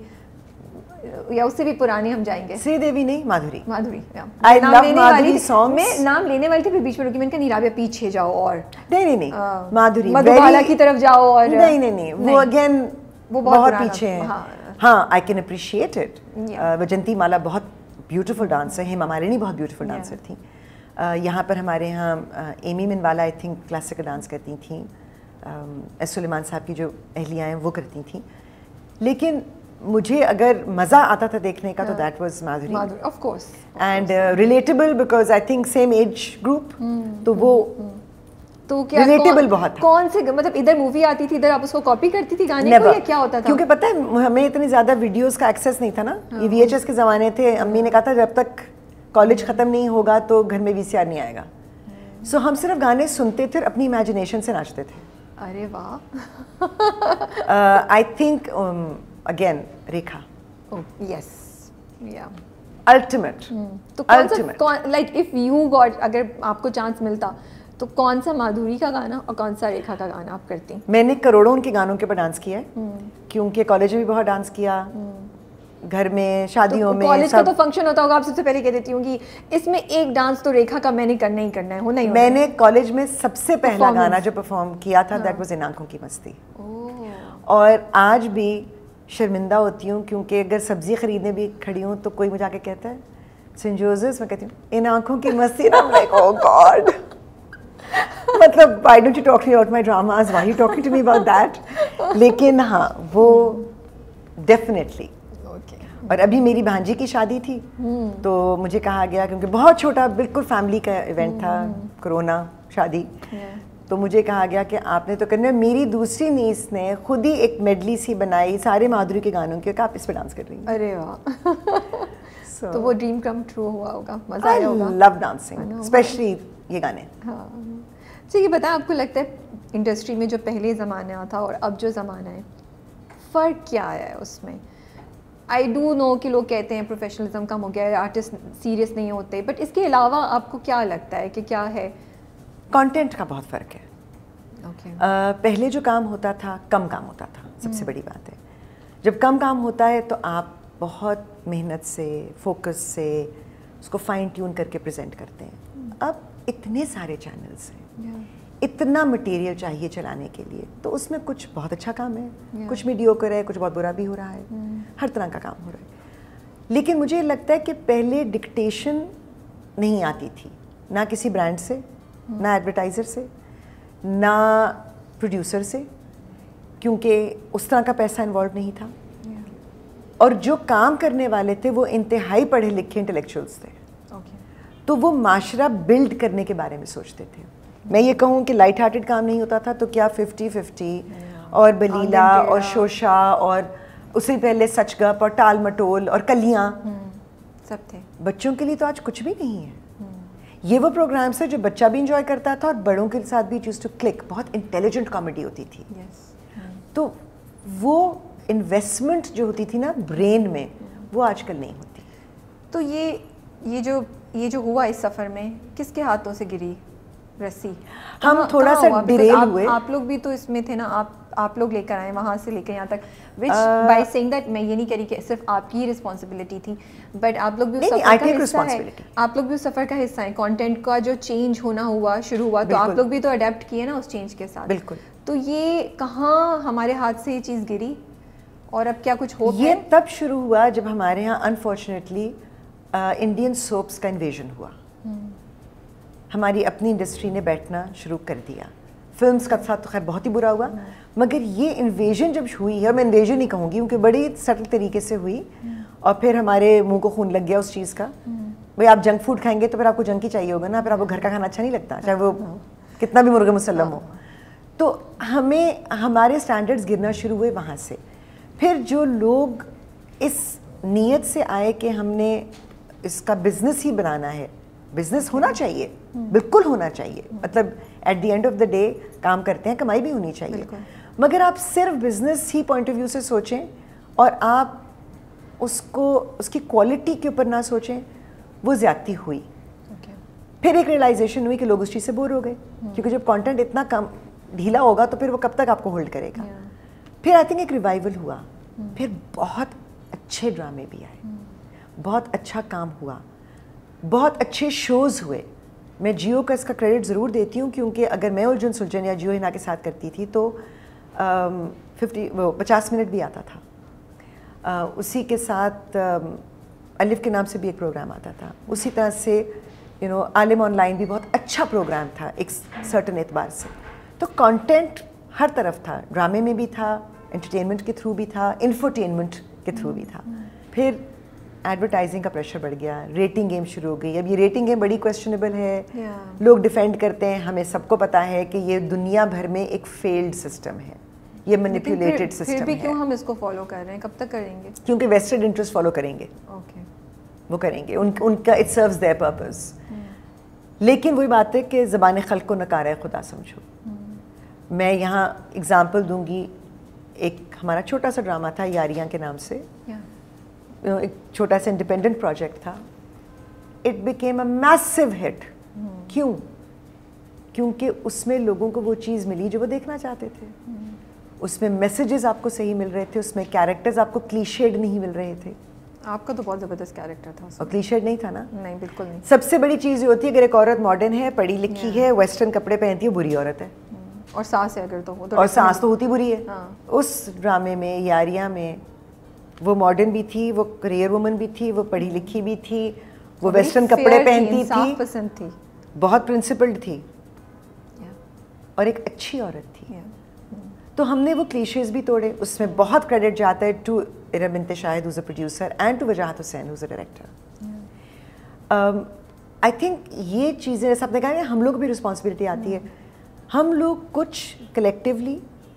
یا اس سے بھی پرانی ہم جائیں گے؟ سری دیوی نہیں, Madhuri. I love Madhuri songs. میں نام لینے والی تھی پھر بیچ میں رکی, میں نے کہا نہیں رابعہ پیچھے جاؤ, اور نہیں مادھوری, مدھوبالا کی طرف جاؤ, اور نہیں وہ اگین وہ بہت پیچھے ہیں. ہاں I can appreciate it. Vyjayanthimala بہت بیوٹیفل ڈانسر ہیں, ہیما مالنی بہت بیوٹیفل ڈانسر تھیں. یہاں پر ہمارے یہاں Amy Minwalla I think classical dance کرتی تھیں, ایس سلیمان صاحب کی جو اہلیہ ہیں وہ کرتی تھیں. لیکن مجھے اگر مزہ آتا تھا دیکھنے کا تو that was Madhuri, of course, and relatable because I think same age group, تو وہ تو کیا ریلیٹیبل بہت تھا. کون سے مطلب ادھر مووی آتی تھی ادھر آپ اس کو کاپی کرتی تھی گانے کو, یا کیا ہوتا تھا؟ کیونکہ پتہ ہے ہمیں اتنی زیادہ ویڈیوز کا ایکسیس نہیں تھا نا, یہ وی ایچ ایس کے زمانے تھے. امی نے کہا تھا جب تک کالج ختم نہیں ہوگا تو گھر میں وی سی آر نہیں آئے گا. سو ہم صرف گانے سنتے تھے اور اپنی امیجنیشن سے ناچتے تھے. ارے واہ. I think again Rekha, yes یا الٹیمیٹ. تو لائک اف یو گاٹ, اگر آپ کو چانس ملتا تو کون سا مادھوری کا گانا اور کون سا ریکھا کا گانا آپ کرتی؟ میں نے کروڑوں ان کے گانوں کے اوپر ڈانس کیا ہے, کیونکہ کالج میں بھی بہت ڈانس کیا, گھر میں شادیوں میں. کالج کا تو فنکشن ہوتا ہوگا, آپ سب سے پہلے کہہ دیتی ہوں کہ اس میں ایک ڈانس تو ریکھا کا میں نے کرنا ہی کرنا ہے, ہونا ہی. میں نے کالج میں سب سے پہلا گانا جو پرفارم کیا تھا دیٹ واز ان آنکھوں کی مستی. اور آج بھی شرمندہ ہوتی ہوں, کیونکہ اگر سبزی خریدنے بھی کھڑی ہوں تو کوئی مجھے آ کے کہتا ہے سینٹ جوزفس, میں کہتی ہوں ان آنکھوں کی مستی, نا لائک او گاڈ, مطلب why don't you talk to me about my dramas, why are you talking to me about that. لیکن ہاں وہ ڈیفینیٹلی. اور ابھی میری بھانجی کی شادی تھی تو مجھے کہا گیا, کیونکہ بہت چھوٹا بالکل فیملی کا ایونٹ تھا, کرونا شادی, تو مجھے کہا گیا کہ آپ نے تو کرنا. میری دوسری نیس نے خود ہی ایک میڈلی سی بنائی سارے مادھوری کے گانوں کی, کہ آپ اس پہ ڈانس کر رہی ہیں. ارے واہ. تو وہ ڈریم کم ٹرو ہوا ہوگا, مزہ آیا ہوگا. I love dancing, especially یہ گانے. ہاں یہ بتائیں, آپ کو لگتا ہے انڈسٹری میں جو پہلے زمانہ تھا اور اب جو زمانہ ہے, فرق کیا ہے اس میں؟ آئی ڈو نو کہ لوگ کہتے ہیں پروفیشنلزم کم ہو گیا ہے, آرٹسٹ سیریس نہیں ہوتے, بٹ اس کے علاوہ آپ کو کیا لگتا ہے کہ کیا ہے؟ کانٹینٹ کا بہت فرق ہے. پہلے جو کام ہوتا تھا کم کام ہوتا تھا, سب سے بڑی بات ہے. جب کم کام ہوتا ہے تو آپ بہت محنت سے, فوکس سے اس کو فائن ٹیون کر کے پریزنٹ کرتے ہیں. اب اتنے سارے چینلز ہیں, اتنا مٹیریل چاہیے چلانے کے لیے, تو اس میں کچھ بہت اچھا کام ہے, کچھ میڈیوکر ہے, کچھ بہت برا بھی ہو رہا ہے, ہر طرح کا کام ہو رہا ہے. لیکن مجھے لگتا ہے کہ پہلے ڈکٹیشن نہیں آتی تھی, نہ کسی برانڈ سے, نہ ایڈورٹائزر سے, نہ پروڈیوسر سے, کیونکہ اس طرح کا پیسہ انوالو نہیں تھا. اور جو کام کرنے والے تھے وہ انتہائی پڑھے لکھے انٹلیکچوئلس تھے, تو وہ معاشرہ بلڈ کرنے کے بارے میں سوچتے تھے. میں یہ کہوں کہ لائٹ ہارٹڈ کام نہیں ہوتا تھا, تو کیا 50-50 اور بلیلا اور شوشا اور اس سے پہلے سچ گپ اور ٹال مٹول اور کلیاں سب تھے. بچوں کے لیے تو آج کچھ بھی نہیں ہے. یہ وہ پروگرامس ہے جو بچہ بھی انجوائے کرتا تھا اور بڑوں کے ساتھ بھی چیز ٹو کلک. بہت انٹیلیجنٹ کامیڈی ہوتی تھی. تو وہ انویسٹمنٹ جو ہوتی تھی نا برین میں, وہ آج کل نہیں ہوتی. تو یہ جو ہوا اس سفر میں کس کے ہاتھوں سے گری رسی؟ ہم تھوڑا سا ڈیریل ہوئے. آپ لوگ بھی تو اس میں تھے نا, آپ لوگ لے کر آئے وہاں سے لے کے یہاں تک, وچ بائی سیئنگ دیٹ میں یہ نہیں کہہ رہی کہ صرف آپ کی رسپانسبلٹی تھی, بٹ آپ لوگ بھی اس سفر کا حصہ ہیں. آپ لوگ بھی اس سفر کا حصہ ہیں. کانٹینٹ کا جو چینج ہونا ہوا شروع ہوا تو آپ لوگ بھی تو اڈیپٹ کیے نا اس چینج کے ساتھ. بالکل. تو یہ کہاں ہمارے ہاتھ سے یہ چیز گری اور اب کیا کچھ ہوپ ہے؟ یہ تب شروع ہوا جب ہمارے یہاں انفارچونیٹلی انڈین سوپس کا انویژن ہوا. ہماری اپنی انڈسٹری نے بیٹھنا شروع کر دیا. فلمس کا ساتھ تو خیر بہت ہی برا ہوا, مگر یہ انویژن جب ہوئی ہے, میں انویژن نہیں کہوں گی کیونکہ بڑی سٹل طریقے سے ہوئی, اور پھر ہمارے منہ کو خون لگ گیا اس چیز کا. بھائی آپ جنک فوڈ کھائیں گے تو پھر آپ کو جنک ہی چاہیے ہوگا نا, پھر آپ کو گھر کا کھانا اچھا نہیں لگتا چاہے وہ کتنا بھی مرغ مسلم ہو. تو ہمارے اسٹینڈرڈز گرنا شروع ہوئے وہاں سے. پھر جو لوگ اس نیت سے آئے کہ ہم نے اس کا بزنس ہی بنانا ہے, بزنس ہونا چاہیے, بالکل ہونا چاہیے, مطلب at the end of the day کام کرتے ہیں, کمائی بھی ہونی چاہیے, مگر آپ صرف بزنس ہی پوائنٹ آف ویو سے سوچیں اور آپ اس کی کوالٹی کے اوپر نہ سوچیں, وہ زیادتی ہوئی. پھر ایک ریئلائزیشن ہوئی کہ لوگ اس چیز سے بور ہو گئے, کیونکہ جب کانٹینٹ اتنا کم ڈھیلا ہوگا تو پھر وہ کب تک آپ کو ہولڈ کرے گا. پھر آئی تھنک ایک ریوائول ہوا, پھر بہت اچھے ڈرامے بھی آئے, بہت اچھا کام ہوا, بہت اچھے شوز ہوئے. میں جیو کا اس کا کریڈٹ ضرور دیتی ہوں, کیونکہ اگر میں الجھن سلجھن یا جیو ہنا کے ساتھ کرتی تھی تو 50 منٹ بھی آتا تھا. اسی کے ساتھ الف کے نام سے بھی ایک پروگرام آتا تھا. اسی طرح سے عالم آن لائن بھی بہت اچھا پروگرام تھا ایک سرٹن اعتبار سے. تو کانٹینٹ ہر طرف تھا, ڈرامے میں بھی تھا, انٹرٹینمنٹ کے تھرو بھی تھا, انفرٹینمنٹ کے تھرو بھی تھا. پھر ایڈورٹائزنگ کا پریشر بڑھ گیا, ریٹنگ گیم شروع ہو گئی. اب یہ ریٹنگ گیم بڑی کویسچنیبل ہے, لوگ ڈیفینڈ کرتے ہیں, ہمیں سب کو پتہ ہے کہ یہ دنیا بھر میں ایک فیلڈ سسٹم ہے, یہ مینیپولیٹڈ سسٹم ہے. پھر بھی کیوں ہم اس کو فالو کر رہے ہیں, کب تک کریں گے؟ کیونکہ ویسٹڈ انٹرسٹ فالو کریں گے. وہ کریں گے, ان کا اٹ سروز دیئر پرپز. لیکن وہی بات ہے کہ زبان خلق کو نکارہ خدا سمجھو. میں یہاں اگزامپل دوں گی, ایک ہمارا چھوٹا سا ڈرامہ تھا یاریاں کے نام سے, ایک چھوٹا سا انڈیپینڈنٹ پروجیکٹ تھا. It became a massive hit. کیوں؟ کیونکہ اس میں لوگوں کو وہ چیز ملی جو وہ دیکھنا چاہتے تھے. اس میں میسیجز آپ کو صحیح مل رہے تھے, اس میں کیریکٹرز آپ کو کلیشیڈ نہیں مل رہے تھے. آپ کا تو بہت زبردست کیریکٹر تھا, اور کلیشیڈ نہیں تھا نا. نہیں بالکل نہیں. سب سے بڑی چیز یہ ہوتی ہے اگر ایک عورت ماڈرن ہے, پڑھی لکھی ہے, ویسٹرن کپڑے پہنتی ہے, بری عورت ہے. اور سانس ہے اگر تو, اور سانس تو ہوتی بری ہے. اس ڈرامے میں یاریاں میں وہ ماڈرن بھی تھی, وہ کریئر وومن بھی تھی, وہ پڑھی لکھی بھی تھی, وہ ویسٹرن کپڑے پہنتی تھی, بہت پرنسپلڈ تھی, اور ایک اچھی عورت تھی. تو ہم نے وہ کلیشیز بھی توڑے. اس میں بہت کریڈٹ جاتا ہے to Iram Binte Shahid who's a producer and to Wajahat Hussain who's a director. I think یہ چیزیں جیسے آپ نے کہا ہم لوگ بھی رسپانسبلٹی آتی ہے. ہم لوگ کچھ کلیکٹیولی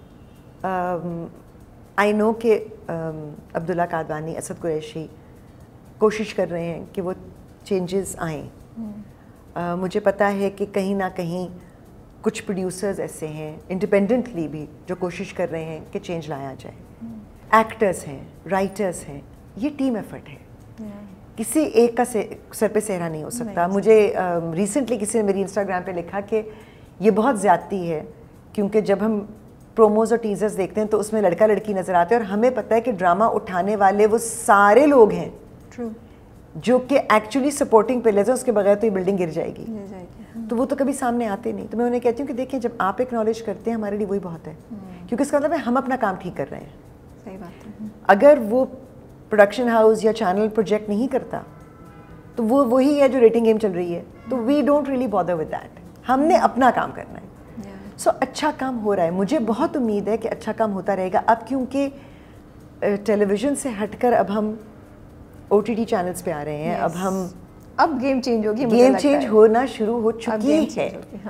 آئی نو کہ عبداللہ قادوانی, اسد قریشی کوشش کر رہے ہیں کہ وہ چینجز آئیں. مجھے پتہ ہے کہ کہیں نہ کہیں کچھ پروڈیوسرز ایسے ہیں انڈیپینڈنٹلی بھی جو کوشش کر رہے ہیں کہ چینج لایا جائے. ایکٹرز ہیں, رائٹرز ہیں, یہ ٹیم ایفرٹ ہے. کسی ایک کا سر پہ سہرا نہیں ہو سکتا. مجھے ریسنٹلی کسی نے میری انسٹاگرام پہ لکھا کہ یہ بہت زیادتی ہے, کیونکہ جب ہم پروموز اور ٹیزرز دیکھتے ہیں تو اس میں لڑکا لڑکی نظر آتے ہیں, اور ہمیں پتہ ہے کہ ڈرامہ اٹھانے والے وہ سارے لوگ ہیں جو کہ ایکچولی سپورٹنگ پلرز ہیں, اس کے بغیر تو یہ بلڈنگ گر جائے گی. تو وہ تو کبھی سامنے آتے نہیں. تو میں انہیں کہتی ہوں کہ دیکھیں جب آپ ایکنالج کرتے ہیں ہمارے لیے وہی بہت ہے, کیونکہ اس کا مطلب ہے ہم اپنا کام ٹھیک کر رہے ہیں. صحیح بات ہے. اگر وہ پروڈکشن ہاؤس یا چینل پروجیکٹ نہیں کرتا تو وہ وہی ہے جو ریٹنگ گیم چل رہی ہے. تو we don't really bother with that. ہم نے اپنا کام کرنا ہے. سو اچھا کام ہو رہا ہے. مجھے بہت امید ہے کہ اچھا کام ہوتا رہے گا. اب کیونکہ ٹیلی ویژن سے ہٹ کر اب ہم او ٹی ٹی چینلز پہ آ رہے ہیں, اب گیم چینج ہوگی, گیم چینج ہونا شروع ہو چکی ہے.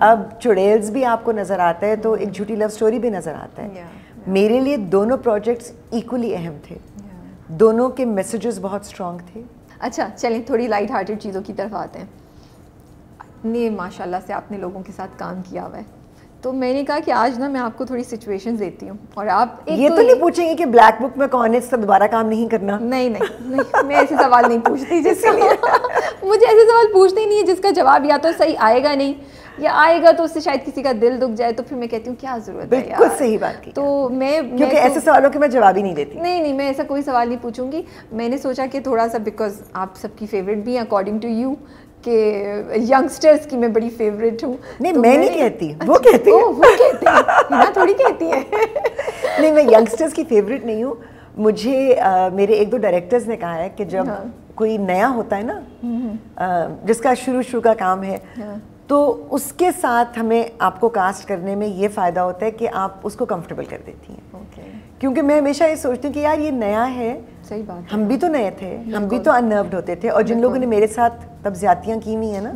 اب چڑیلز بھی آپ کو نظر آتا ہے تو ایک جھوٹی لو اسٹوری بھی نظر آتا ہے. میرے لیے دونوں پروجیکٹس ایکولی اہم تھے, دونوں کے میسیجز بہت اسٹرانگ تھے. اچھا چلیں تھوڑی لائٹ ہارٹیڈ چیزوں کی طرف آتے ہیں. نہیں ماشاء اللہ سے آپ نے لوگوں کے ساتھ کام کیا ہوا ہے, تو میں نے کہا کہ آج نا میں آپ کو تھوڑی سچویشنز دیتی ہوں اور آپ یہ تو نہیں پوچھیں گے کہ بلیک بک میں کون ہے اس کا دوبارہ کام نہیں کرنا. نہیں میں ایسے سوال نہیں پوچھتی جس کے لیے مجھے ایسے سوال پوچھتے ہی نہیں ہے جس کا جواب یا تو صحیح آئے گا نہیں یا آئے گا تو اس سے شاید کسی کا دل دکھ جائے, تو پھر میں کہتی ہوں کیا ضرورت ہے یار. بالکل صحیح بات کی. تو میں کیونکہ ایسے سوالوں کے میں جواب ہی نہیں دیتی. نہیں میں ایسا کوئی سوال نہیں پوچھوں گی. میں نے سوچا کہ تھوڑا سا بیکاز آپ سب کی فیوریٹ بھی ہیں اکارڈنگ ٹو یو کہ ینگسٹرز کی میں بڑی فیوریٹ ہوں. نہیں میں نہیں کہتی, وہ کہتی ہیں. وہ کہتی ہیں, ہنا تھوڑی کہتی ہیں. نہیں میں ینگسٹرز کی فیوریٹ نہیں ہوں. مجھے میرے ایک دو ڈائریکٹرز نے کہا ہے کہ جب کوئی نیا ہوتا ہے نا جس کا شروع کا کام ہے تو اس کے ساتھ ہمیں آپ کو کاسٹ کرنے میں یہ فائدہ ہوتا ہے کہ آپ اس کو کمفرٹیبل کر دیتی ہیں. کیونکہ میں ہمیشہ یہ سوچتی ہوں کہ یار یہ نیا ہے, صحیح بات, ہم بھی تو نئے تھے, ہم بھی تو اننروڈ ہوتے تھے, اور جن لوگوں نے میرے ساتھ تب زیادتیاں کی ہوئی ہیں نا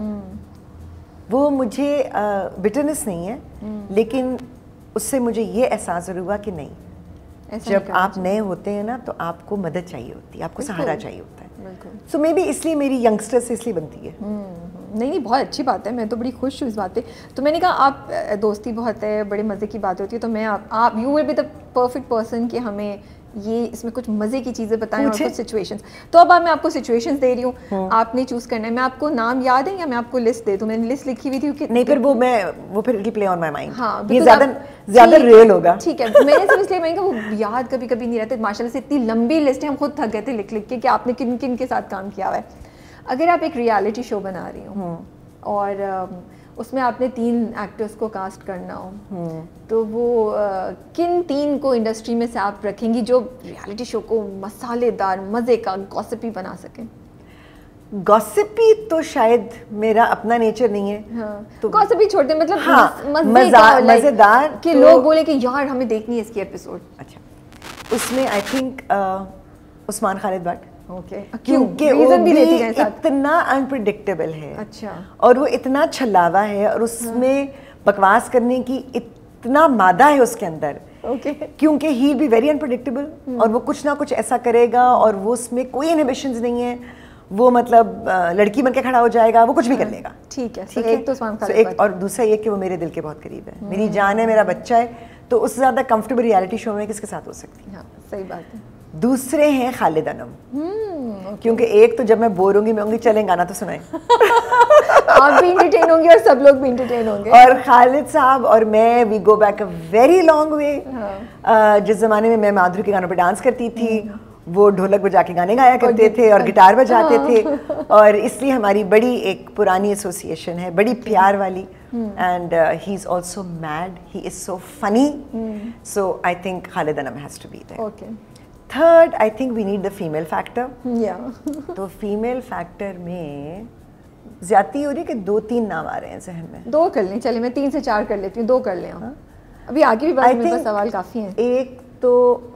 وہ مجھے بٹرنس نہیں ہے, لیکن اس سے مجھے یہ احساس ضرور ہوا کہ نہیں, جب آپ نئے ہوتے ہیں نا تو آپ کو مدد چاہیے ہوتی ہے, آپ کو سہارا چاہیے ہوتا ہے. سو مے بی اس لیے میری ینگسٹر سے اس لیے بنتی ہے. نہیں بہت اچھی بات ہے, میں تو بڑی خوش ہوں اس بات پہ. تو میں نے کہا آپ دوستی بہت ہے, بڑے مزے کی بات ہوتی ہے, تو میں آپ you will be the perfect person کہ ہمیں یہ اس میں کچھ مزے کی چیزیں بتائیں اور کچھ سچویشنز. تو اب میں آپ کو سچویشنز دے رہی ہوں, آپ نے چوز کرنا ہے. میں آپ کو نام یاد ہے یا میں آپ کو لسٹ دے دوں؟ میں نے لسٹ لکھی ہوئی تھی کہ نہیں, پھر وہ پھر it will play on my mind. ہاں یہ زیادہ ریئل ہوگا. ٹھیک ہے, میں نے اس لیے میں نے کہا وہ یاد کبھی کبھی نہیں رہتے. ماشاء اللہ سے اتنی لمبی لسٹ ہے, ہم خود تھک گئے تھے لکھ کے کہ آپ نے کن کن کے ساتھ کام کیا ہوا ہے. اگر آپ ایک ریالٹی شو بنا رہی ہوں اور اس میں آپ نے 3 ایکٹرس کو کاسٹ کرنا ہو, تو وہ کن 3 کو انڈسٹری میں سے آپ رکھیں گی جو ریالٹی شو کو مسالے دار مزے کا گوسپی بنا سکیں؟ گوسپی تو شاید میرا اپنا نیچر نہیں ہے. تو گوسپی چھوڑ دیں, مطلب مزیدار کہ لوگ بولے کہ یار ہمیں دیکھنی ہے اس کی ایپیسوڈ. اچھا, اس میں I think Usman Khalid but, کیونکہ وہ بھی اتنا انپریڈکٹیبل ہے. اچھا, اور وہ اتنا چھلاوا ہے, اور اس میں بکواس کرنے کی اتنا مادہ ہے اس کے اندر, کیونکہ he will be very unpredictable, اور وہ کچھ نہ کچھ ایسا کرے گا, اور وہ اس میں کوئی انہیبیشنز نہیں ہے, وہ مطلب لڑکی بن کے کھڑا ہو جائے گا, وہ کچھ بھی کر لے گا. ٹھیک ہے, ایک تو عثمان خالد ایک, اور دوسرا یہ کہ وہ میرے دل کے بہت قریب ہے, میری جان ہے, میرا بچہ ہے, تو اس سے زیادہ کمفرٹیبل ریالٹی شو میں کس کے ساتھ ہو سکتی ہے. ہاں صحیح بات ہے. دوسرے ہیں خالد انم, کیونکہ ایک تو جب میں بور ہوں گی میں ہوں گی چلیں گانا تو سنائیں, آپ بھی انٹرٹین ہوں گے اور سب لوگ بھی انٹرٹین ہوں گے. اور خالد صاحب اور میں we go back a very long way. جس زمانے میں مادھوری کے گانوں پہ ڈانس کرتی تھی, وہ ڈھولک بجا کے گانے گایا کرتے تھے اور گٹار بجاتے تھے, اور اس لیے ہماری بڑی ایک پرانی ایسوسیشن ہے, بڑی پیار والی. And he is also mad, he is so funny, so I think Khalid Anam has to be there. Third I think we need the female factor. تو فیمیل فیکٹر میں زیادتی ہو رہی ہے کہ 2-3 نام آ رہے ہیں ذہن میں. 2 کر لیں, چلے میں 3 سے 4 کر لیتی ہوں, 2 کر لیں. ابھی آگے بھی بات, میرے پاس سوال کافی ہیں. ایک تو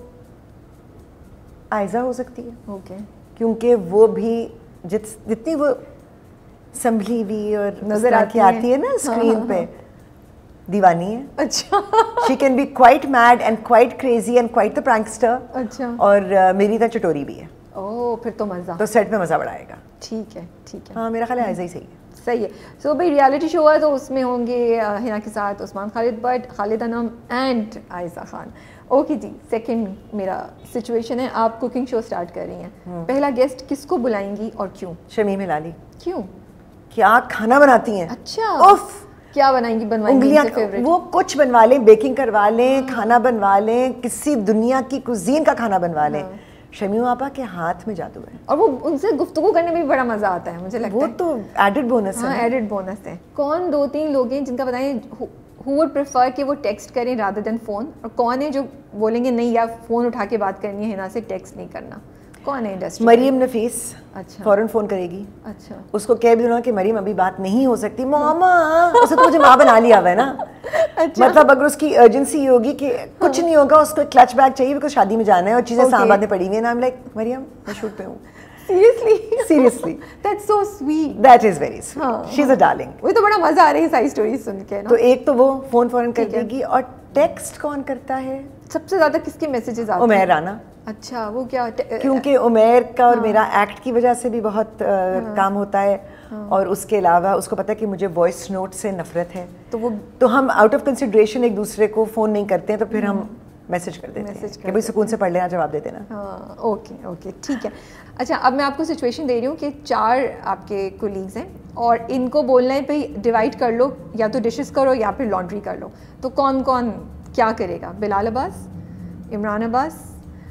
آئزہ ہو سکتی ہے, کیونکہ وہ بھی جتنی وہ سنبھلی ہوئی اور نظر آتی ہے نا اسکرین پہ, دیوانی ہے. اچھا, she can be quite mad and quite crazy and quite the prankster. اچھا, اور میری طرح چٹوری بھی ہے. پھر تو مزہ, تو سیٹ میں مزہ بڑھائے گا. ٹھیک ہے. ہاں میرا خیال ہے ایسا ہی صحیح ہے. صحیح ہے. سو بھائی ریالٹی شو ہے تو اس میں ہوں گے ہنا کے ساتھ عثمان خالد بٹ, خالد انم اینڈ عائزہ خان. اوکے جی, سیکنڈ میرا سچویشن ہے, آپ کوکنگ شو اسٹارٹ کر رہی ہیں, پہلا گیسٹ کس کو بلائیں گی اور کیوں؟ شمیم ہلالی. کیوں؟ کیا کھانا بناتی ہیں. اچھا, اف, کیا بنائیں گی؟ بنوائیں گی وہ کچھ بنوا لیں, بیکنگ کروا لیں, کھانا بنوا لیں, کسی دنیا کی کوزین کا کھانا بنوا لیں. شمیم آپا کے ہاتھ میں جادو ہے, اور وہ ان سے گفتگو کرنے میں بھی بڑا مزہ آتا ہے مجھے لگتا ہے. وہ تو ایڈڈ بونس ہے. ایڈڈ بونس ہے. کون 2-3 لوگ ہیں جن کا بتائیں who would prefer کہ وہ ٹیکسٹ کریں rather than فون, اور کون ہے جو بولیں گے نہیں یار فون اٹھا کے بات کرنی ہے ہنا سے, ٹیکسٹ نہیں کرنا؟ کون ہے انڈسٹری؟ مریم نفیس. اچھا, فوراً فون کرے گی. اچھا, اس کو کہہ بھی دوں کہ مریم ابھی بات نہیں ہو سکتی. ماما, اسے تو مجھے ماں بنا لیا ہوا ہے نا. مطلب اگر اس کی ارجنسی ہوگی کہ کچھ نہیں ہوگا, اس کو کلچ بیگ چاہیے بیکاز شادی میں جانا ہے اور چیزیں سامان میں پڑی ہوئی ہیں, نام لائک مریم میں شوٹ پہ ہوں. Seriously. That's so sweet. That is very sweet. She's a darling. وہ تو بڑا مزہ آ رہی ہے ساری اسٹوری سن کے نا. تو ایک تو وہ فون فوراً کر دے گی. اور ٹیکسٹ کون کرتا ہے سب سے زیادہ کس کے میسیجز آتے ہیں؟ عمیر رانا. اچھا وہ کیا؟ کیونکہ عمیر کا اور میرا ایکٹ کی وجہ سے بھی بہت کام ہوتا ہے, اور اس کے علاوہ اس کو پتہ ہے کہ مجھے وائس نوٹ سے نفرت ہے, تو ہم آؤٹ آف کنسیڈریشن ایک دوسرے کو فون نہیں کرتے ہیں, تو پھر ہم میسج کر دیتے ہیں کہ بھائی سکون سے پڑھ لینا, جواب دے دینا. ہاں اوکے اوکے ٹھیک ہے. اچھا اب میں آپ کو سچویشن دے رہی ہوں کہ 4 آپ کے کولیگز ہیں اور ان کو بولنا ہے بھائی ڈیوائڈ کر لو, یا تو ڈشز کرو یا پھر لانڈری کر لو, تو کون کون کیا کرے گا؟ Bilal Abbas, Imran Abbas,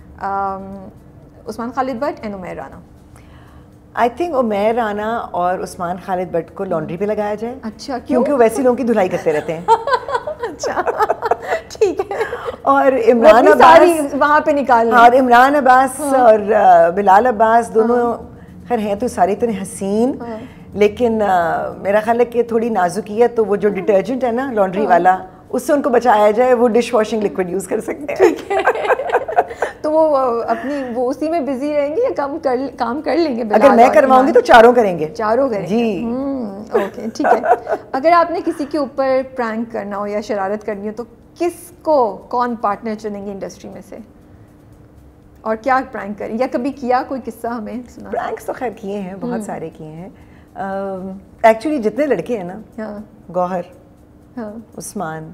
Usman Khalid Butt and Umair Rana. I think Umair Rana اور عثمان خالد بٹ کو لانڈری پہ لگایا جائے. اچھا کیونکہ وہ ویسے لوگوں کی دھلائی کرتے رہتے ہیں. اچھا ٹھیک ہے. اور عمران عباس وہاں پہ نکال, اور عمران عباس اور بلال عباس دونوں خیر ہیں تو سارے اتنے حسین, لیکن میرا خیال ہے کہ تھوڑی نازکی ہے, تو وہ جو ڈٹرجنٹ ہے نا لانڈری والا, اس سے ان کو بچایا جائے, وہ ڈش واشنگ لکوڈ یوز کر سکتے ہیں. تو وہ اپنی وہ اسی میں بزی رہیں گے یا کام کر لیں گے؟ اگر میں کرواؤں گی تو چاروں کریں گے. چاروں کریں جی. اوکے ٹھیک ہے. اگر آپ نے کسی کے اوپر پرینک کرنا ہو یا شرارت کرنی ہو تو کس کو کون پارٹنر چنیں گے انڈسٹری میں سے, اور کیا پرینک کریں, یا کبھی کیا کوئی قصہ ہمیں سنا؟ پرینکس تو خیر کیے ہیں, بہت سارے کیے ہیں. ایکچولی جتنے لڑکے ہیں نا, گوہر, عثمان,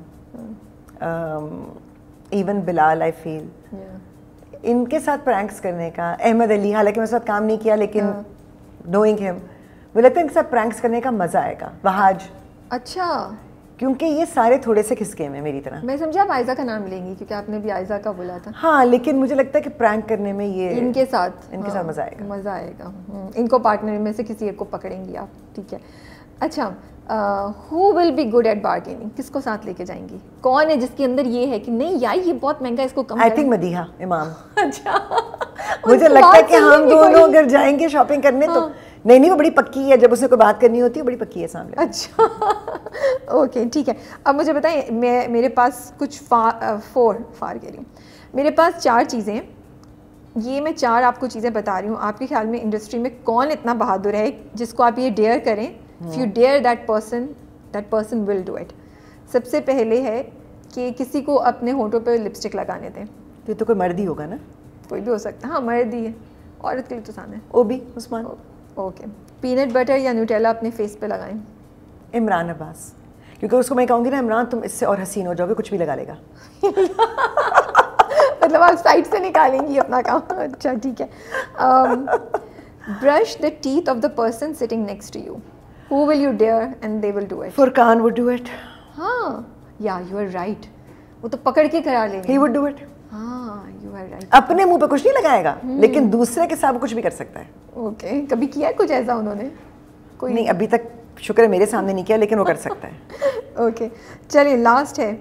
ایون بلال, آئی فیل ان کے ساتھ پرینکس کرنے کا, احمد علی, حالانکہ میں اس ساتھ کام نہیں کیا لیکن نوئنگ ہم مجھے لگتا ہے ان کے ساتھ پرینکس کرنے کا مزہ آئے گا. وہاج. اچھا کیونکہ یہ سارے تھوڑے سے کھسکے میں میری طرح. میں سمجھا آپ آئزہ کا نام لیں گی کیونکہ آپ نے بھی آئزہ کا بولا تھا. ہاں لیکن مجھے لگتا ہے کہ پرینک کرنے میں یہ ان کے ساتھ مزہ آئے گا. مزہ آئے گا. ان کو پارٹنر میں سے کسی ایک کو پکڑیں گی آپ, ٹھیک ہے. اچھا who will be good at bargaining, کس کو ساتھ لے کے جائیں گی؟ کون ہے جس کے اندر یہ ہے کہ نہیں یار یہ بہت مہنگا, اس کو کم؟ آئی تھنک مدیحہ امام. اچھا مجھے لگتا ہے کہ ہم دونوں اگر جائیں گے شاپنگ کرنے تو نہیں وہ بڑی پکی ہے, جب اسے کوئی بات کرنی ہوتی ہے بڑی پکی ہے سامنے. اچھا اوکے ٹھیک ہے. اب مجھے بتائیں, میرے پاس کچھ فار کہہ رہی ہوں, میرے پاس 4 چیزیں ہیں. یہ میں 4 آپ کو چیزیں بتا رہی ہوں, آپ کے خیال میں انڈسٹری میں کون اتنا بہادر ہے جس کو آپ یہ ڈیئر کریں, if you dare that person will do it. سب سے پہلے ہے کہ کسی کو اپنے ہونٹوں پہ لپسٹک لگانے دیں. یہ تو کوئی مرد ہی ہوگا نا؟ کوئی بھی ہو سکتا ہے. ہاں مرد ہی ہے, عورت کے لیے تو آسان ہے. وہ بھی عثمان. اوکے. پینٹ بٹر یا نیوٹیلا اپنے فیس پہ لگائیں. عمران عباس, کیونکہ اس کو میں کہوں گی نا عمران تم اس سے اور حسین ہو جاؤ گے, کچھ بھی لگا لے گا. مطلب آپ سائڈ سے نکالیں گی اپنا کام. اچھا ٹھیک ہے. Brush the teeth of the person sitting next to you. Who will you dare and they will do it? Furqan would do it. ہاں yeah you are right. وہ تو پکڑ کے کرا لیں گے. He would do it. ہاں you are right. اپنے منہ پہ کچھ نہیں لگائے گا لیکن دوسرے کے ساتھ کچھ بھی کر سکتا ہے. اوکے کبھی کیا ہے کچھ ایسا انہوں نے؟ کوئی نہیں ابھی تک شکر ہے میرے سامنے نہیں کیا, لیکن وہ کر سکتا ہے. اوکے چلیے لاسٹ ہے,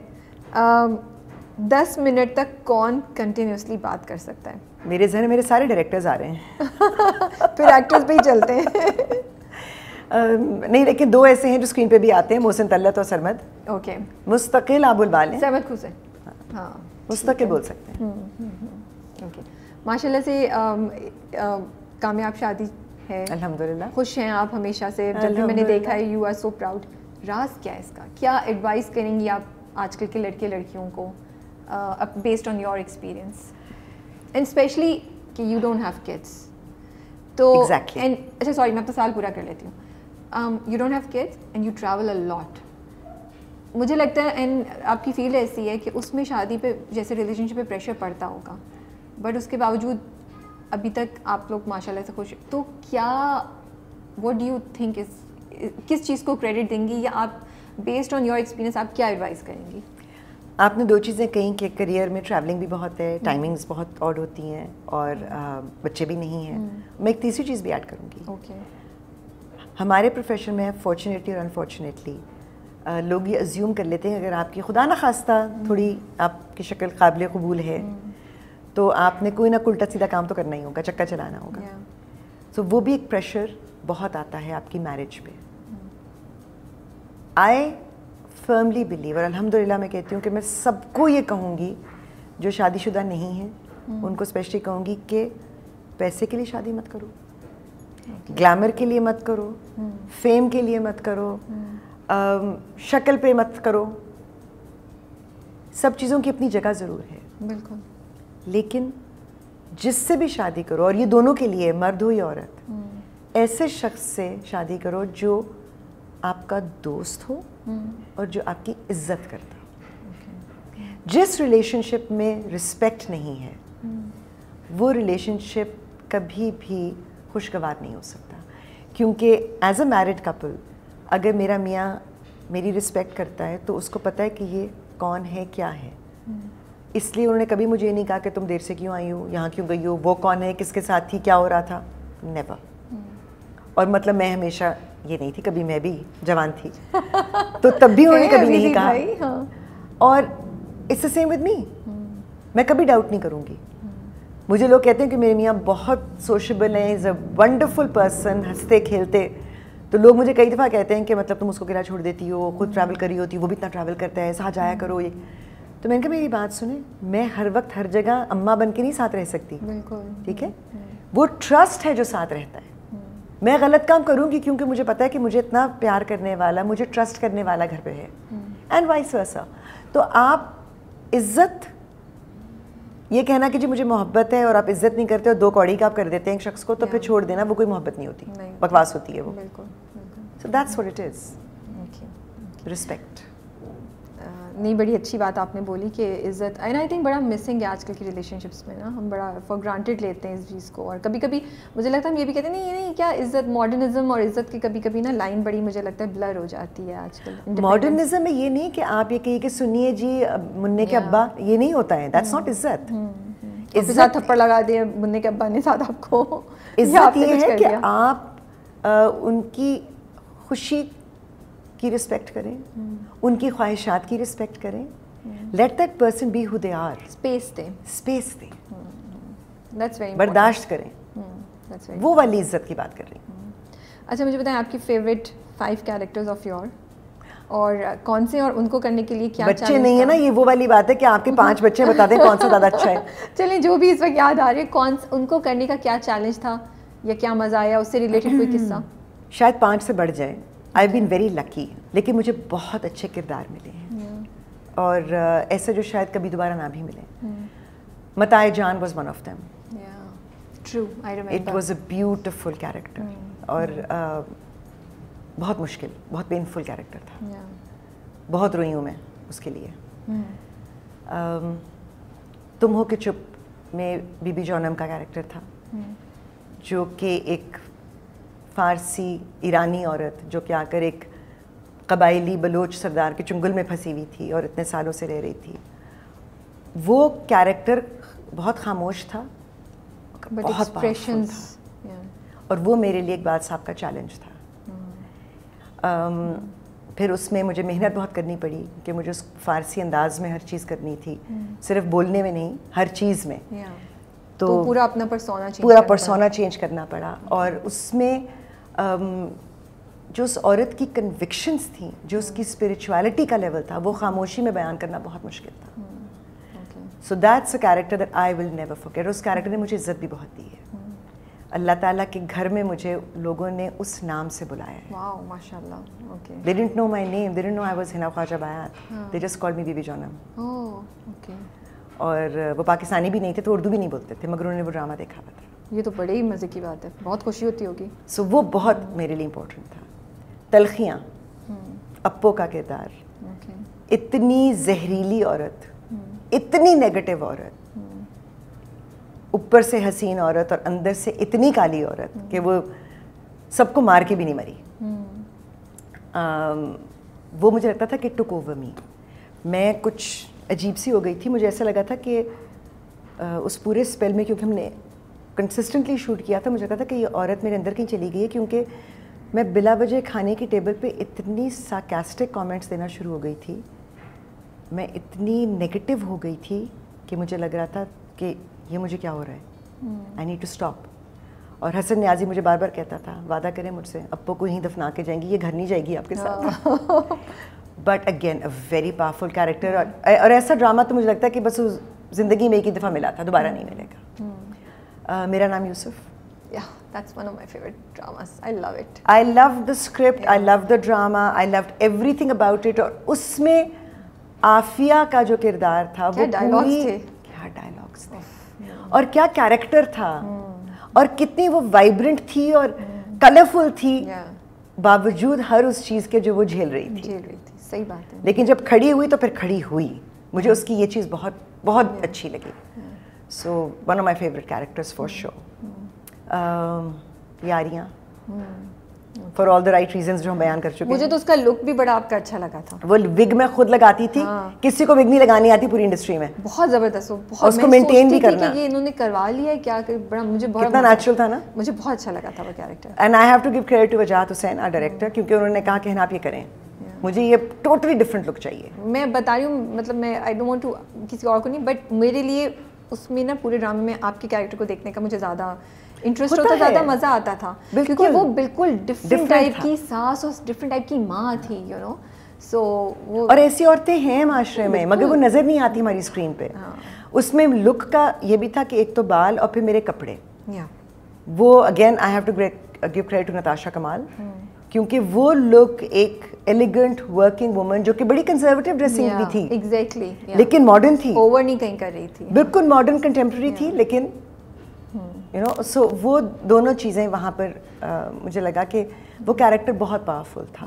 10 منٹ تک کون کنٹینیوسلی بات کر سکتا ہے؟ میرے ذہن میں میرے سارے ڈائریکٹرز آ رہے ہیں. پھر ایکٹرز پہ ہی چلتے ہیں. نہیں لیکن 2 ایسے ہیں جو اسکرین پہ بھی آتے ہیں, محسن طلعت اور سرمد. اوکے مستقل آپ بلبال ہیں. سرمد خوش ہے. ہاں مستقل بول سکتے ہیں. اوکے ماشاء اللہ سے کامیاب شادی ہے الحمدللہ. خوش ہیں آپ ہمیشہ سے, جب بھی میں نے دیکھا ہے یو آر سو پراؤڈ. راز کیا ہے اس کا, کیا ایڈوائز کریں گی آپ آج کل کے لڑکے لڑکیوں کو based on your experience and especially کہ یو ڈونٹ ہیو کڈس؟ تو اچھا سوری میں اپنا سوال پورا کر لیتی ہوں. You don't have kids and you travel a lot. مجھے لگتا ہے اینڈ آپ کی فیلڈ ایسی ہے کہ اس میں شادی پہ جیسے ریلیشن شپ پہ پریشر پڑتا ہوگا, بٹ اس کے باوجود ابھی تک آپ لوگ ماشاء اللہ سے خوش. تو کیا what do you think is, کس چیز کو کریڈٹ دیں گی, یا آپ بیسڈ آن یور ایکسپیرینس آپ کیا ایڈوائز کریں گی؟ آپ نے 2 چیزیں کہیں کہ کریئر میں ٹریولنگ بھی بہت ہے, ٹائمنگز بہت آڈ ہوتی ہیں, اور بچے بھی نہیں ہیں. میں ایک تیسری چیز بھی ایڈ کروں گی. اوکے ہمارے پروفیشن میں فارچونیٹلی اور انفارچونیٹلی لوگ یہ ازیوم کر لیتے ہیں اگر آپ کی خدا نخواستہ تھوڑی آپ کی شکل قابل قبول ہے تو آپ نے کوئی نہ الٹا سیدھا کام تو کرنا ہی ہوگا, چکا چلانا ہوگا. سو وہ بھی ایک پریشر بہت آتا ہے آپ کی میرج پہ. آئی فرملی بلیو, اور الحمدللہ میں کہتی ہوں کہ میں سب کو یہ کہوں گی جو شادی شدہ نہیں ہیں ان کو اسپیشلی کہوں گی کہ پیسے کے لیے شادی مت کرو, ग्लैमर के लिए मत करो, फेम के लिए मत करो, शक्ल पे मत करो. सब चीज़ों की अपनी जगह ज़रूर है, बिल्कुल, लेकिन जिससे भी शादी करो, और ये दोनों के लिए, मर्द हो या औरत, ऐसे शख्स से शादी करो जो आपका दोस्त हो और जो आपकी इज्जत करता हो. जिस रिलेशनशिप में रिस्पेक्ट नहीं है वो रिलेशनशिप कभी भी खुशगवार नहीं हो सकता. क्योंकि एज अ मैरिड कपल अगर मेरा मियाँ मेरी रिस्पेक्ट करता है तो उसको पता है कि ये कौन है, क्या है. इसलिए उन्होंने कभी मुझे नहीं कहा कि तुम देर से क्यों आई हो, यहाँ क्यों गई हो, वो कौन है, किसके साथ थी, क्या हो रहा था. नेवर. और मतलब मैं हमेशा ये नहीं थी, कभी मैं भी जवान थी तो तब भी उन्होंने कभी नहीं कहा. हाँ. और it's the same with me. मैं कभी डाउट नहीं करूँगी. मुझे लोग कहते हैं कि मेरे मियाँ बहुत सोशेबल हैं, इज़ अ वंडरफुल पर्सन, हंसते खेलते. तो लोग मुझे कई दफ़ा कहते हैं कि मतलब तुम उसको किराया छोड़ देती हो, खुद ट्रैवल करी होती, वो भी इतना ट्रैवल करता है, साथ जाया करो. ये तो मैंने कहा मेरी बात सुने, मैं हर वक्त हर जगह अम्मा बन के नहीं साथ रह सकती. बिल्कुल, ठीक है. वो ट्रस्ट है जो साथ रहता है. मैं गलत काम करूँगी क्योंकि मुझे पता है कि मुझे इतना प्यार करने वाला, मुझे ट्रस्ट करने वाला घर पे है, एंड वाइस वर्सा. तो आप इज्जत, ये कहना कि जी मुझे मोहब्बत है और आप इज्जत नहीं करते और दो कौड़ी का आप कर देते हैं एक शख्स को, तो फिर छोड़ देना, वो कोई मोहब्बत नहीं होती, बकवास होती है वो. बिल्कुल. So that's what it is. Respect. नहीं, बड़ी अच्छी बात आपने बोली कि इज़्ज़त, एंड आई थिंक बड़ा मिसिंग है आजकल की रिलेशनशिप्स में ना. हम बड़ा फॉर ग्रांटेड लेते हैं इस चीज़ को, और कभी कभी मुझे लगता है हम ये भी कहते हैं नहीं, ये नहीं क्या इज़्ज़त, मॉडर्निज्म और इज़्ज़त की कभी कभी ना लाइन बड़ी मुझे लगता है ब्लर हो जाती है आजकल. मॉडर्निज्म में ये नहीं कि आप ये कहिए कि सुनिए जी मुन्ने के अब्बा, ये नहीं होता है. दैट्स नॉट इज्जत. इज्जत थप्पड़ लगा दिए मुन्ने के अब्बा ने साथ आपको. इज्जत ये है कि आप उनकी खुशी की रिस्पेक्ट करें, उनकी ख्वाहिशात की रिस्पेक्ट करें. Let that person be who they are. Space दें. स्पेस दें. दैट्स वेरी बर्दाश्त करें. That's very. वो वाली इज्जत की बात कर रही हूँ. अच्छा, मुझे बताएं आपकी फेवरेट 5 कैरेक्टर्स ऑफ योर, और कौन से, और उनको करने के लिए क्या बच्चे नहीं है ना, ये वो वाली बात है कि आपके 5 बच्चे बता दें कौन सा ज़्यादा अच्छा है. चलें, जो भी इस वक्त याद आ रहे हैं, कौन उनको करने का क्या चैलेंज था या क्या मज़ा आया, उससे रिलेटेड कोई किस्सा. शायद 5 से बढ़ जाए. आई बीन वेरी लकी, लेकिन मुझे बहुत अच्छे किरदार मिले हैं और ऐसे जो शायद कभी दोबारा ना भी मिले. Mata-e Jaan was one of them. True, I remember. It was a beautiful character और बहुत मुश्किल, बहुत पेनफुल कैरेक्टर था. बहुत रोई हूँ मैं उसके लिए. तुम हो कि चुप में बीबी जौनम का कैरेक्टर था, जो कि एक फ़ारसी ईरानी औरत जो कि आकर एक कबायली बलोच सरदार के चुंगल में फंसी हुई थी और इतने सालों से रह रही थी. वो कैरेक्टर बहुत खामोश था, बहुत पावरफुल था, और वो मेरे लिए एक बात साहब का चैलेंज था. फिर उसमें मुझे मेहनत बहुत करनी पड़ी कि मुझे उस फ़ारसी अंदाज में हर चीज़ करनी थी, सिर्फ बोलने में नहीं, हर चीज़ में. तो पूरा अपना पर्सोना चेंज करना पड़ा. और उसमें जो उस औरत की कन्विक्शंस थी, जो उसकी स्पिरिचुअलिटी का लेवल था, वो खामोशी में बयान करना बहुत मुश्किल था. So that's a character that I will never forget. उस कैरेक्टर ने मुझे इज्जत भी बहुत दी है. अल्लाह ताला के घर में मुझे लोगों ने उस नाम से बुलाया है. वाओ, माशाल्लाह. Okay. They didn't know my name, they didn't know I was Hina Khawaja Bayat. They just called me Bibi Jaunam. Oh, okay. और वो पाकिस्तानी भी नहीं थे तो उर्दू भी नहीं बोलते थे, मगर उन्होंने वो ड्रामा देखा हुआ था. ये तो बड़े ही मज़े की बात है, बहुत खुशी होती होगी. सो वो बहुत मेरे लिए इम्पोर्टेंट था. तलखियाँ, अप्पो का किरदार, इतनी जहरीली औरत, इतनी नेगेटिव औरत, ऊपर से हसीन औरत और अंदर से इतनी काली औरत कि वो सबको मार के भी नहीं मरी. वो मुझे लगता था कि टुक ओवर मी. मैं कुछ अजीब सी हो गई थी. मुझे ऐसा लगा था कि उस पूरे स्पेल में, क्योंकि हमने कंसिस्टेंटली शूट किया था, मुझे लगा था कि ये औरत मेरे अंदर कहीं चली गई है, क्योंकि मैं बिला वजह खाने की टेबल पे इतनी सार्कास्टिक कमेंट्स देना शुरू हो गई थी, मैं इतनी नेगेटिव हो गई थी कि मुझे लग रहा था कि ये मुझे क्या हो रहा है, आई नीड टू स्टॉप. और हसन न्याजी मुझे बार बार कहता था, वादा करें मुझसे, अप्पो को यहीं दफना के जाएंगी, ये घर नहीं जाएगी आपके साथ. But again a very powerful character. और ऐसा ड्रामा तो मुझे लगता है कि बस ज़िंदगी में एक ही दफ़ा मिला था, दोबारा नहीं मिलेगा. मेरा नाम Yusuf. Yeah, that's one of my favorite dramas. I love it. I loved the script, I loved the drama, I loved everything about it. और उसमें आफिया का जो किरदार था वो dialogues थे, क्या डायलॉग्स थे और क्या कैरेक्टर था और कितनी वो वाइब्रेंट थी और कलरफुल थी, बावजूद हर उस चीज़ के जो वो झेल रही थी. सही बात है. लेकिन जब खड़ी हुई तो फिर खड़ी हुई. मुझे उसकी ये चीज़ बहुत बहुत अच्छी लगी. So one of my favorite characters for sure. यारियाँ, for all the right reasons जो हम बयान कर चुके हैं. मुझे तो उसका लुक भी बड़ा आपका अच्छा लगा था. वो विग मैं खुद लगाती थी. किसी को विग नहीं लगानी आती पूरी इंडस्ट्री में. बहुत जबरदस्त हो, बहुत. उसको मेंटेन भी करना. ये इन्होंने करवा लिया है क्या, बड़ा मुझे बहुत कितना नेचुरल था ना. मुझे बहुत अच्छा लगा था वो character. And I have to give credit to Wajahat Hussain, our director, क्योंकि उन्होंने कहा कि आप ये करें. मुझे ये टोटली डिफरेंट लुक चाहिए. मैं बता रही हूँ, मतलब मैं आई डोंट वांट टू किसी और को नहीं, बट मेरे लिए उसमें ना पूरे ड्रामे में आपके कैरेक्टर को देखने का मुझे ज़्यादा इंटरेस्ट होता, ज़्यादा मज़ा आता था, क्योंकि वो बिल्कुल डिफरेंट टाइप की सास और डिफरेंट टाइप की माँ थी, यू नो. सो वो और ऐसी औरतें हैं माशरे में, मगर वो नज़र नहीं आती हमारी स्क्रीन पे. उसमें लुक का ये भी था कि एक तो बाल और फिर मेरे कपड़े. वो again I have to give credit to Natasha Kamal, क्योंकि वो लुक एक एलिगेंट वर्किंग वुमन जो कि बड़ी कंजर्वेटिव ड्रेसिंग भी थी. एग्जैक्टली. लेकिन मॉडर्न थी, ओवर नहीं कहीं कर रही थी, बिल्कुल मॉडर्न कंटेम्प्रेरी थी. लेकिन यू नो, सो वो दोनों चीज़ें वहाँ पर मुझे लगा कि वो कैरेक्टर बहुत पावरफुल था.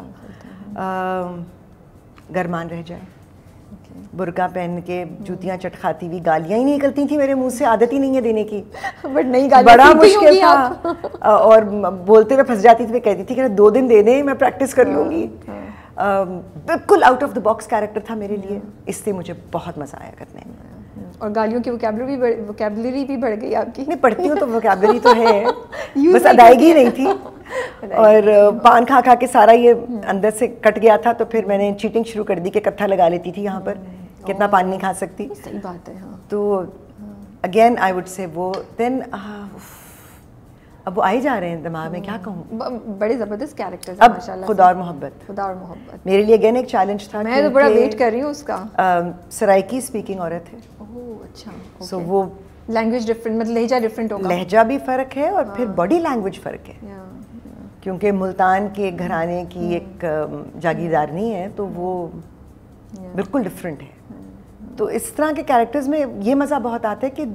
गरमान रह जाए, बुर्का पहन के जूतियाँ चटखाती हुई, गालियाँ ही नहीं निकलती थी मेरे मुंह से, आदत ही नहीं है देने की. बट नहीं, गालियाँ बड़ा मुश्किल था. और बोलते हुए फंस जाती थी. मैं कहती थी कि 2 दिन दे दें, मैं प्रैक्टिस कर लूँगी. बिल्कुल out of the box character था मेरे लिए, इसलिए मुझे बहुत मज़ा आया करने में. और गालियों की वोकैबुलरी भी बढ़ गई आपकी. नहीं, पढ़ती हूँ तो वोकैबुलरी तो है, बस अदायगी नहीं थी. और पान खा खा के सारा ये अंदर से कट गया था, तो फिर मैंने चीटिंग शुरू कर दी कि कत्था लगा लेती थी यहाँ पर, कितना पान नहीं खा सकती. सही बात है. तो अगेन आई वुड से वो देन अब वो आई जा रहे हैं दिमाग में, क्या कहूँ. बड़े ज़बरदस्त कैरेक्टर्स अब खुदा और मोहब्बत मेरे लिए अगेन एक चैलेंज था. मैं तो बड़ा वेट कर रही हूँ उसका. सराइकी स्पीकिंग औरत है. ओह अच्छा. सो वो लैंग्वेज डिफरेंट, मतलब लहजा डिफरेंट होगा. लहजा भी फ़र्क है और फिर बॉडी लैंग्वेज फ़र्क है, क्योंकि मुल्तान के घराने की एक जागीरदारनी है, तो वो बिल्कुल डिफरेंट है. तो इस तरह के कैरेक्टर्स में ये मज़ा बहुत आता है कि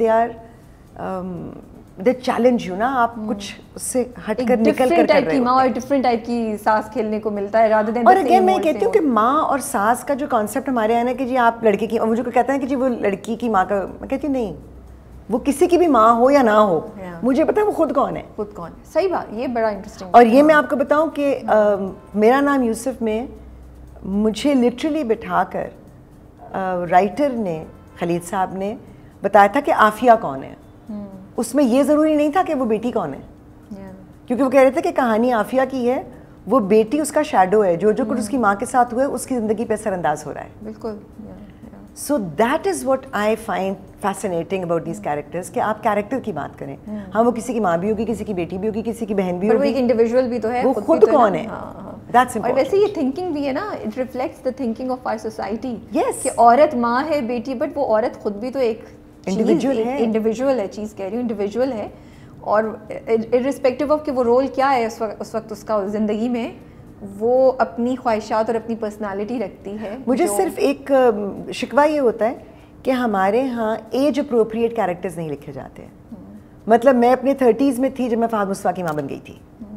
दे चैलेंज यू ना. आप कुछ उससे हटकर निकल कर कर रहे हो. माँ और डिफरेंट टाइप की सास खेलने को मिलता है, रादर देन. और अगेन मैं कहती हूँ कि माँ और सास का जो कॉन्सेप्ट हमारे यहाँ है कि जी आप लड़के की, और मुझे कोई कहता है कि जी वो लड़की की माँ का, मैं कहती हूँ नहीं, वो किसी की भी माँ हो या ना हो, मुझे पता है वो खुद कौन है. सही बात. ये बड़ा इंटरेस्टिंग. और ये मैं आपको बताऊँ कि मेरा नाम यूसुफ में मुझे लिटरली बिठाकर राइटर ने, खलीद साहब ने बताया था कि आफिया कौन है. उसमें ये ज़रूरी नहीं था कि वो बेटी कौन है, क्योंकि वो कह रहे थे कि कहानी आफिया की है, वो बेटी उसका शैडो है, जो कुछ उसकी माँ के साथ हुआ है उसकी ज़िंदगी पे असरअंदाज हो रहा है. बिल्कुल. So that is what I find fascinating about these characters, कि आप कैरेक्टर की बात करें. हाँ, वो किसी की माँ भी होगी, किसी की बेटी भी होगी, किसी की बहन भी होगी, वो एक इंडिविजुअल भी तो है, वो खुद कौन है. That's important. और वैसे ये थिंकिंग भी है ना, it reflects the thinking of our society. Yes. कि औरत माँ है, बेटी, बट वो औरत खुद भी तो एक इंडिविजुअल है. चीज़ कह रही हूँ, इंडिविजुअल है. और इर्रिस्पेक्टिव ऑफ कि वो रोल क्या है उस वक्त उसका ज़िंदगी में, वो अपनी ख्वाहिशात और अपनी पर्सनालिटी रखती है. मुझे सिर्फ एक शिकवा ये होता है कि हमारे यहाँ एज अप्रोप्रिएट कैरेक्टर्स नहीं लिखे जाते हैं. मतलब मैं अपने 30s में थी जब मैं फहद मुस्तफा की माँ बन गई थी.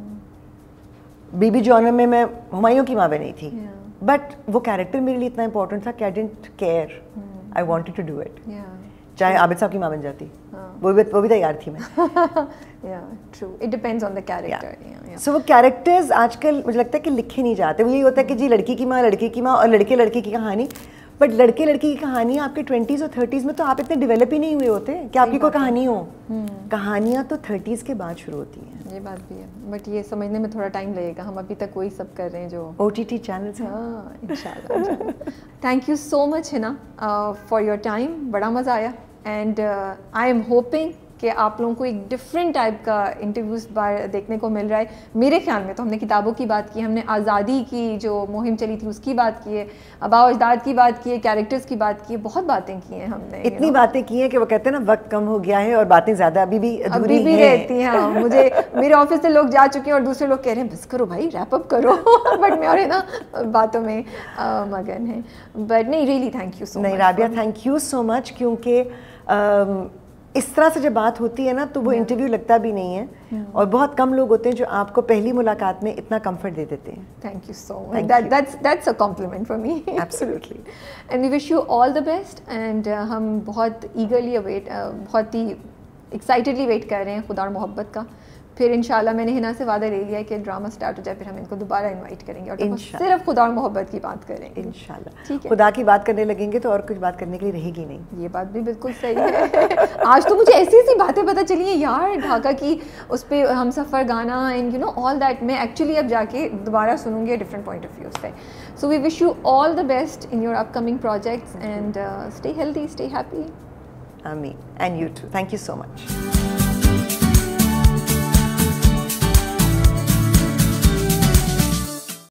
बीबी जॉनर में मैं हुमायूं की माँ बनी थी. बट वो कैरेक्टर मेरे लिए इतना इंपॉर्टेंट था कि I didn't care, I wanted to do it. चाहे आबिद साहब की माँ बन जाती, वो भी तैयार थी मैं. True, it depends on the character. सो वो कैरेक्टर्स आजकल मुझे लगता है कि लिखे नहीं जाते. वो यही होता है कि जी लड़की की माँ और लड़के की कहानी. बट लड़के लड़की की कहानी आपके 20s और 30s में तो आप इतने डेवलप ही नहीं हुए होते कि आपकी कोई कहानी हो. कहानियाँ तो 30s के बाद शुरू होती हैं. ये बात भी है, बट ये समझने में थोड़ा टाइम लगेगा. हम अभी तक वही सब कर रहे हैं जो OTT चैनल्स हैं. हाँ, इंशाल्लाह. Thank you so much Hina for your time. बड़ा मज़ा आया. एंड आई एम होपिंग کہ آپ لوگوں کو ایک ڈفرینٹ ٹائپ کا انٹرویو اس بار دیکھنے کو مل رہا ہے. میرے خیال میں تو ہم نے کتابوں کی بات کی, ہم نے آزادی کی جو مہم چلی تھی اس کی بات کی ہے, آباء و اجداد کی بات کی ہے, کیریکٹرز کی بات کی ہے, بہت باتیں کی ہیں ہم نے. اتنی باتیں کی ہیں کہ وہ کہتے ہیں نا وقت کم ہو گیا ہے اور باتیں زیادہ ابھی بھی رہتی ہیں. ہاں, مجھے میرے آفس سے لوگ جا چکے ہیں اور دوسرے لوگ کہہ رہے ہیں بس کرو بھائی, ریپ اپ کرو, بٹ میں اور نا باتوں میں مگن ہیں. بٹ نہیں, really thank you so much. نہیں Rabia, thank you so much, کیونکہ اس طرح سے جب بات ہوتی ہے نا تو وہ انٹرویو لگتا بھی نہیں ہے, اور بہت کم لوگ ہوتے ہیں جو آپ کو پہلی ملاقات میں اتنا کمفرٹ دے دیتے ہیں. Thank you so much, that's a compliment for me. Absolutely. And we wish you all the best, and ہم بہت ایگرلی اویٹ, بہت ہی ایکسائٹیڈلی ویٹ کر رہے ہیں خدا اور محبت کا. پھر انشاءاللہ میں نے ہنا سے وعدہ لے لیا ہے کہ ڈرامہ اسٹارٹ ہو جائے پھر ہم ان کو دوبارہ انوائٹ کریں گے اور صرف خدا اور محبت کی بات کریں گے انشاءاللہ. ٹھیک ہے, خدا کی بات کرنے لگیں گے تو اور کچھ بات کرنے کے لیے رہے گی نہیں. یہ بات بھی بالکل صحیح ہے. آج تو مجھے ایسی ایسی باتیں پتہ چلی ہیں یار, ڈھاکہ کی اس پہ ہم سفر گانا and you know all that, میں ایکچولی اب جا کے دوبارہ سنوں گی ڈفرینٹ پوائنٹ آف ویو سے. So we wish you all the best in your upcoming projects, and stay healthy, stay happy. آمین. And you too. Thank you so much.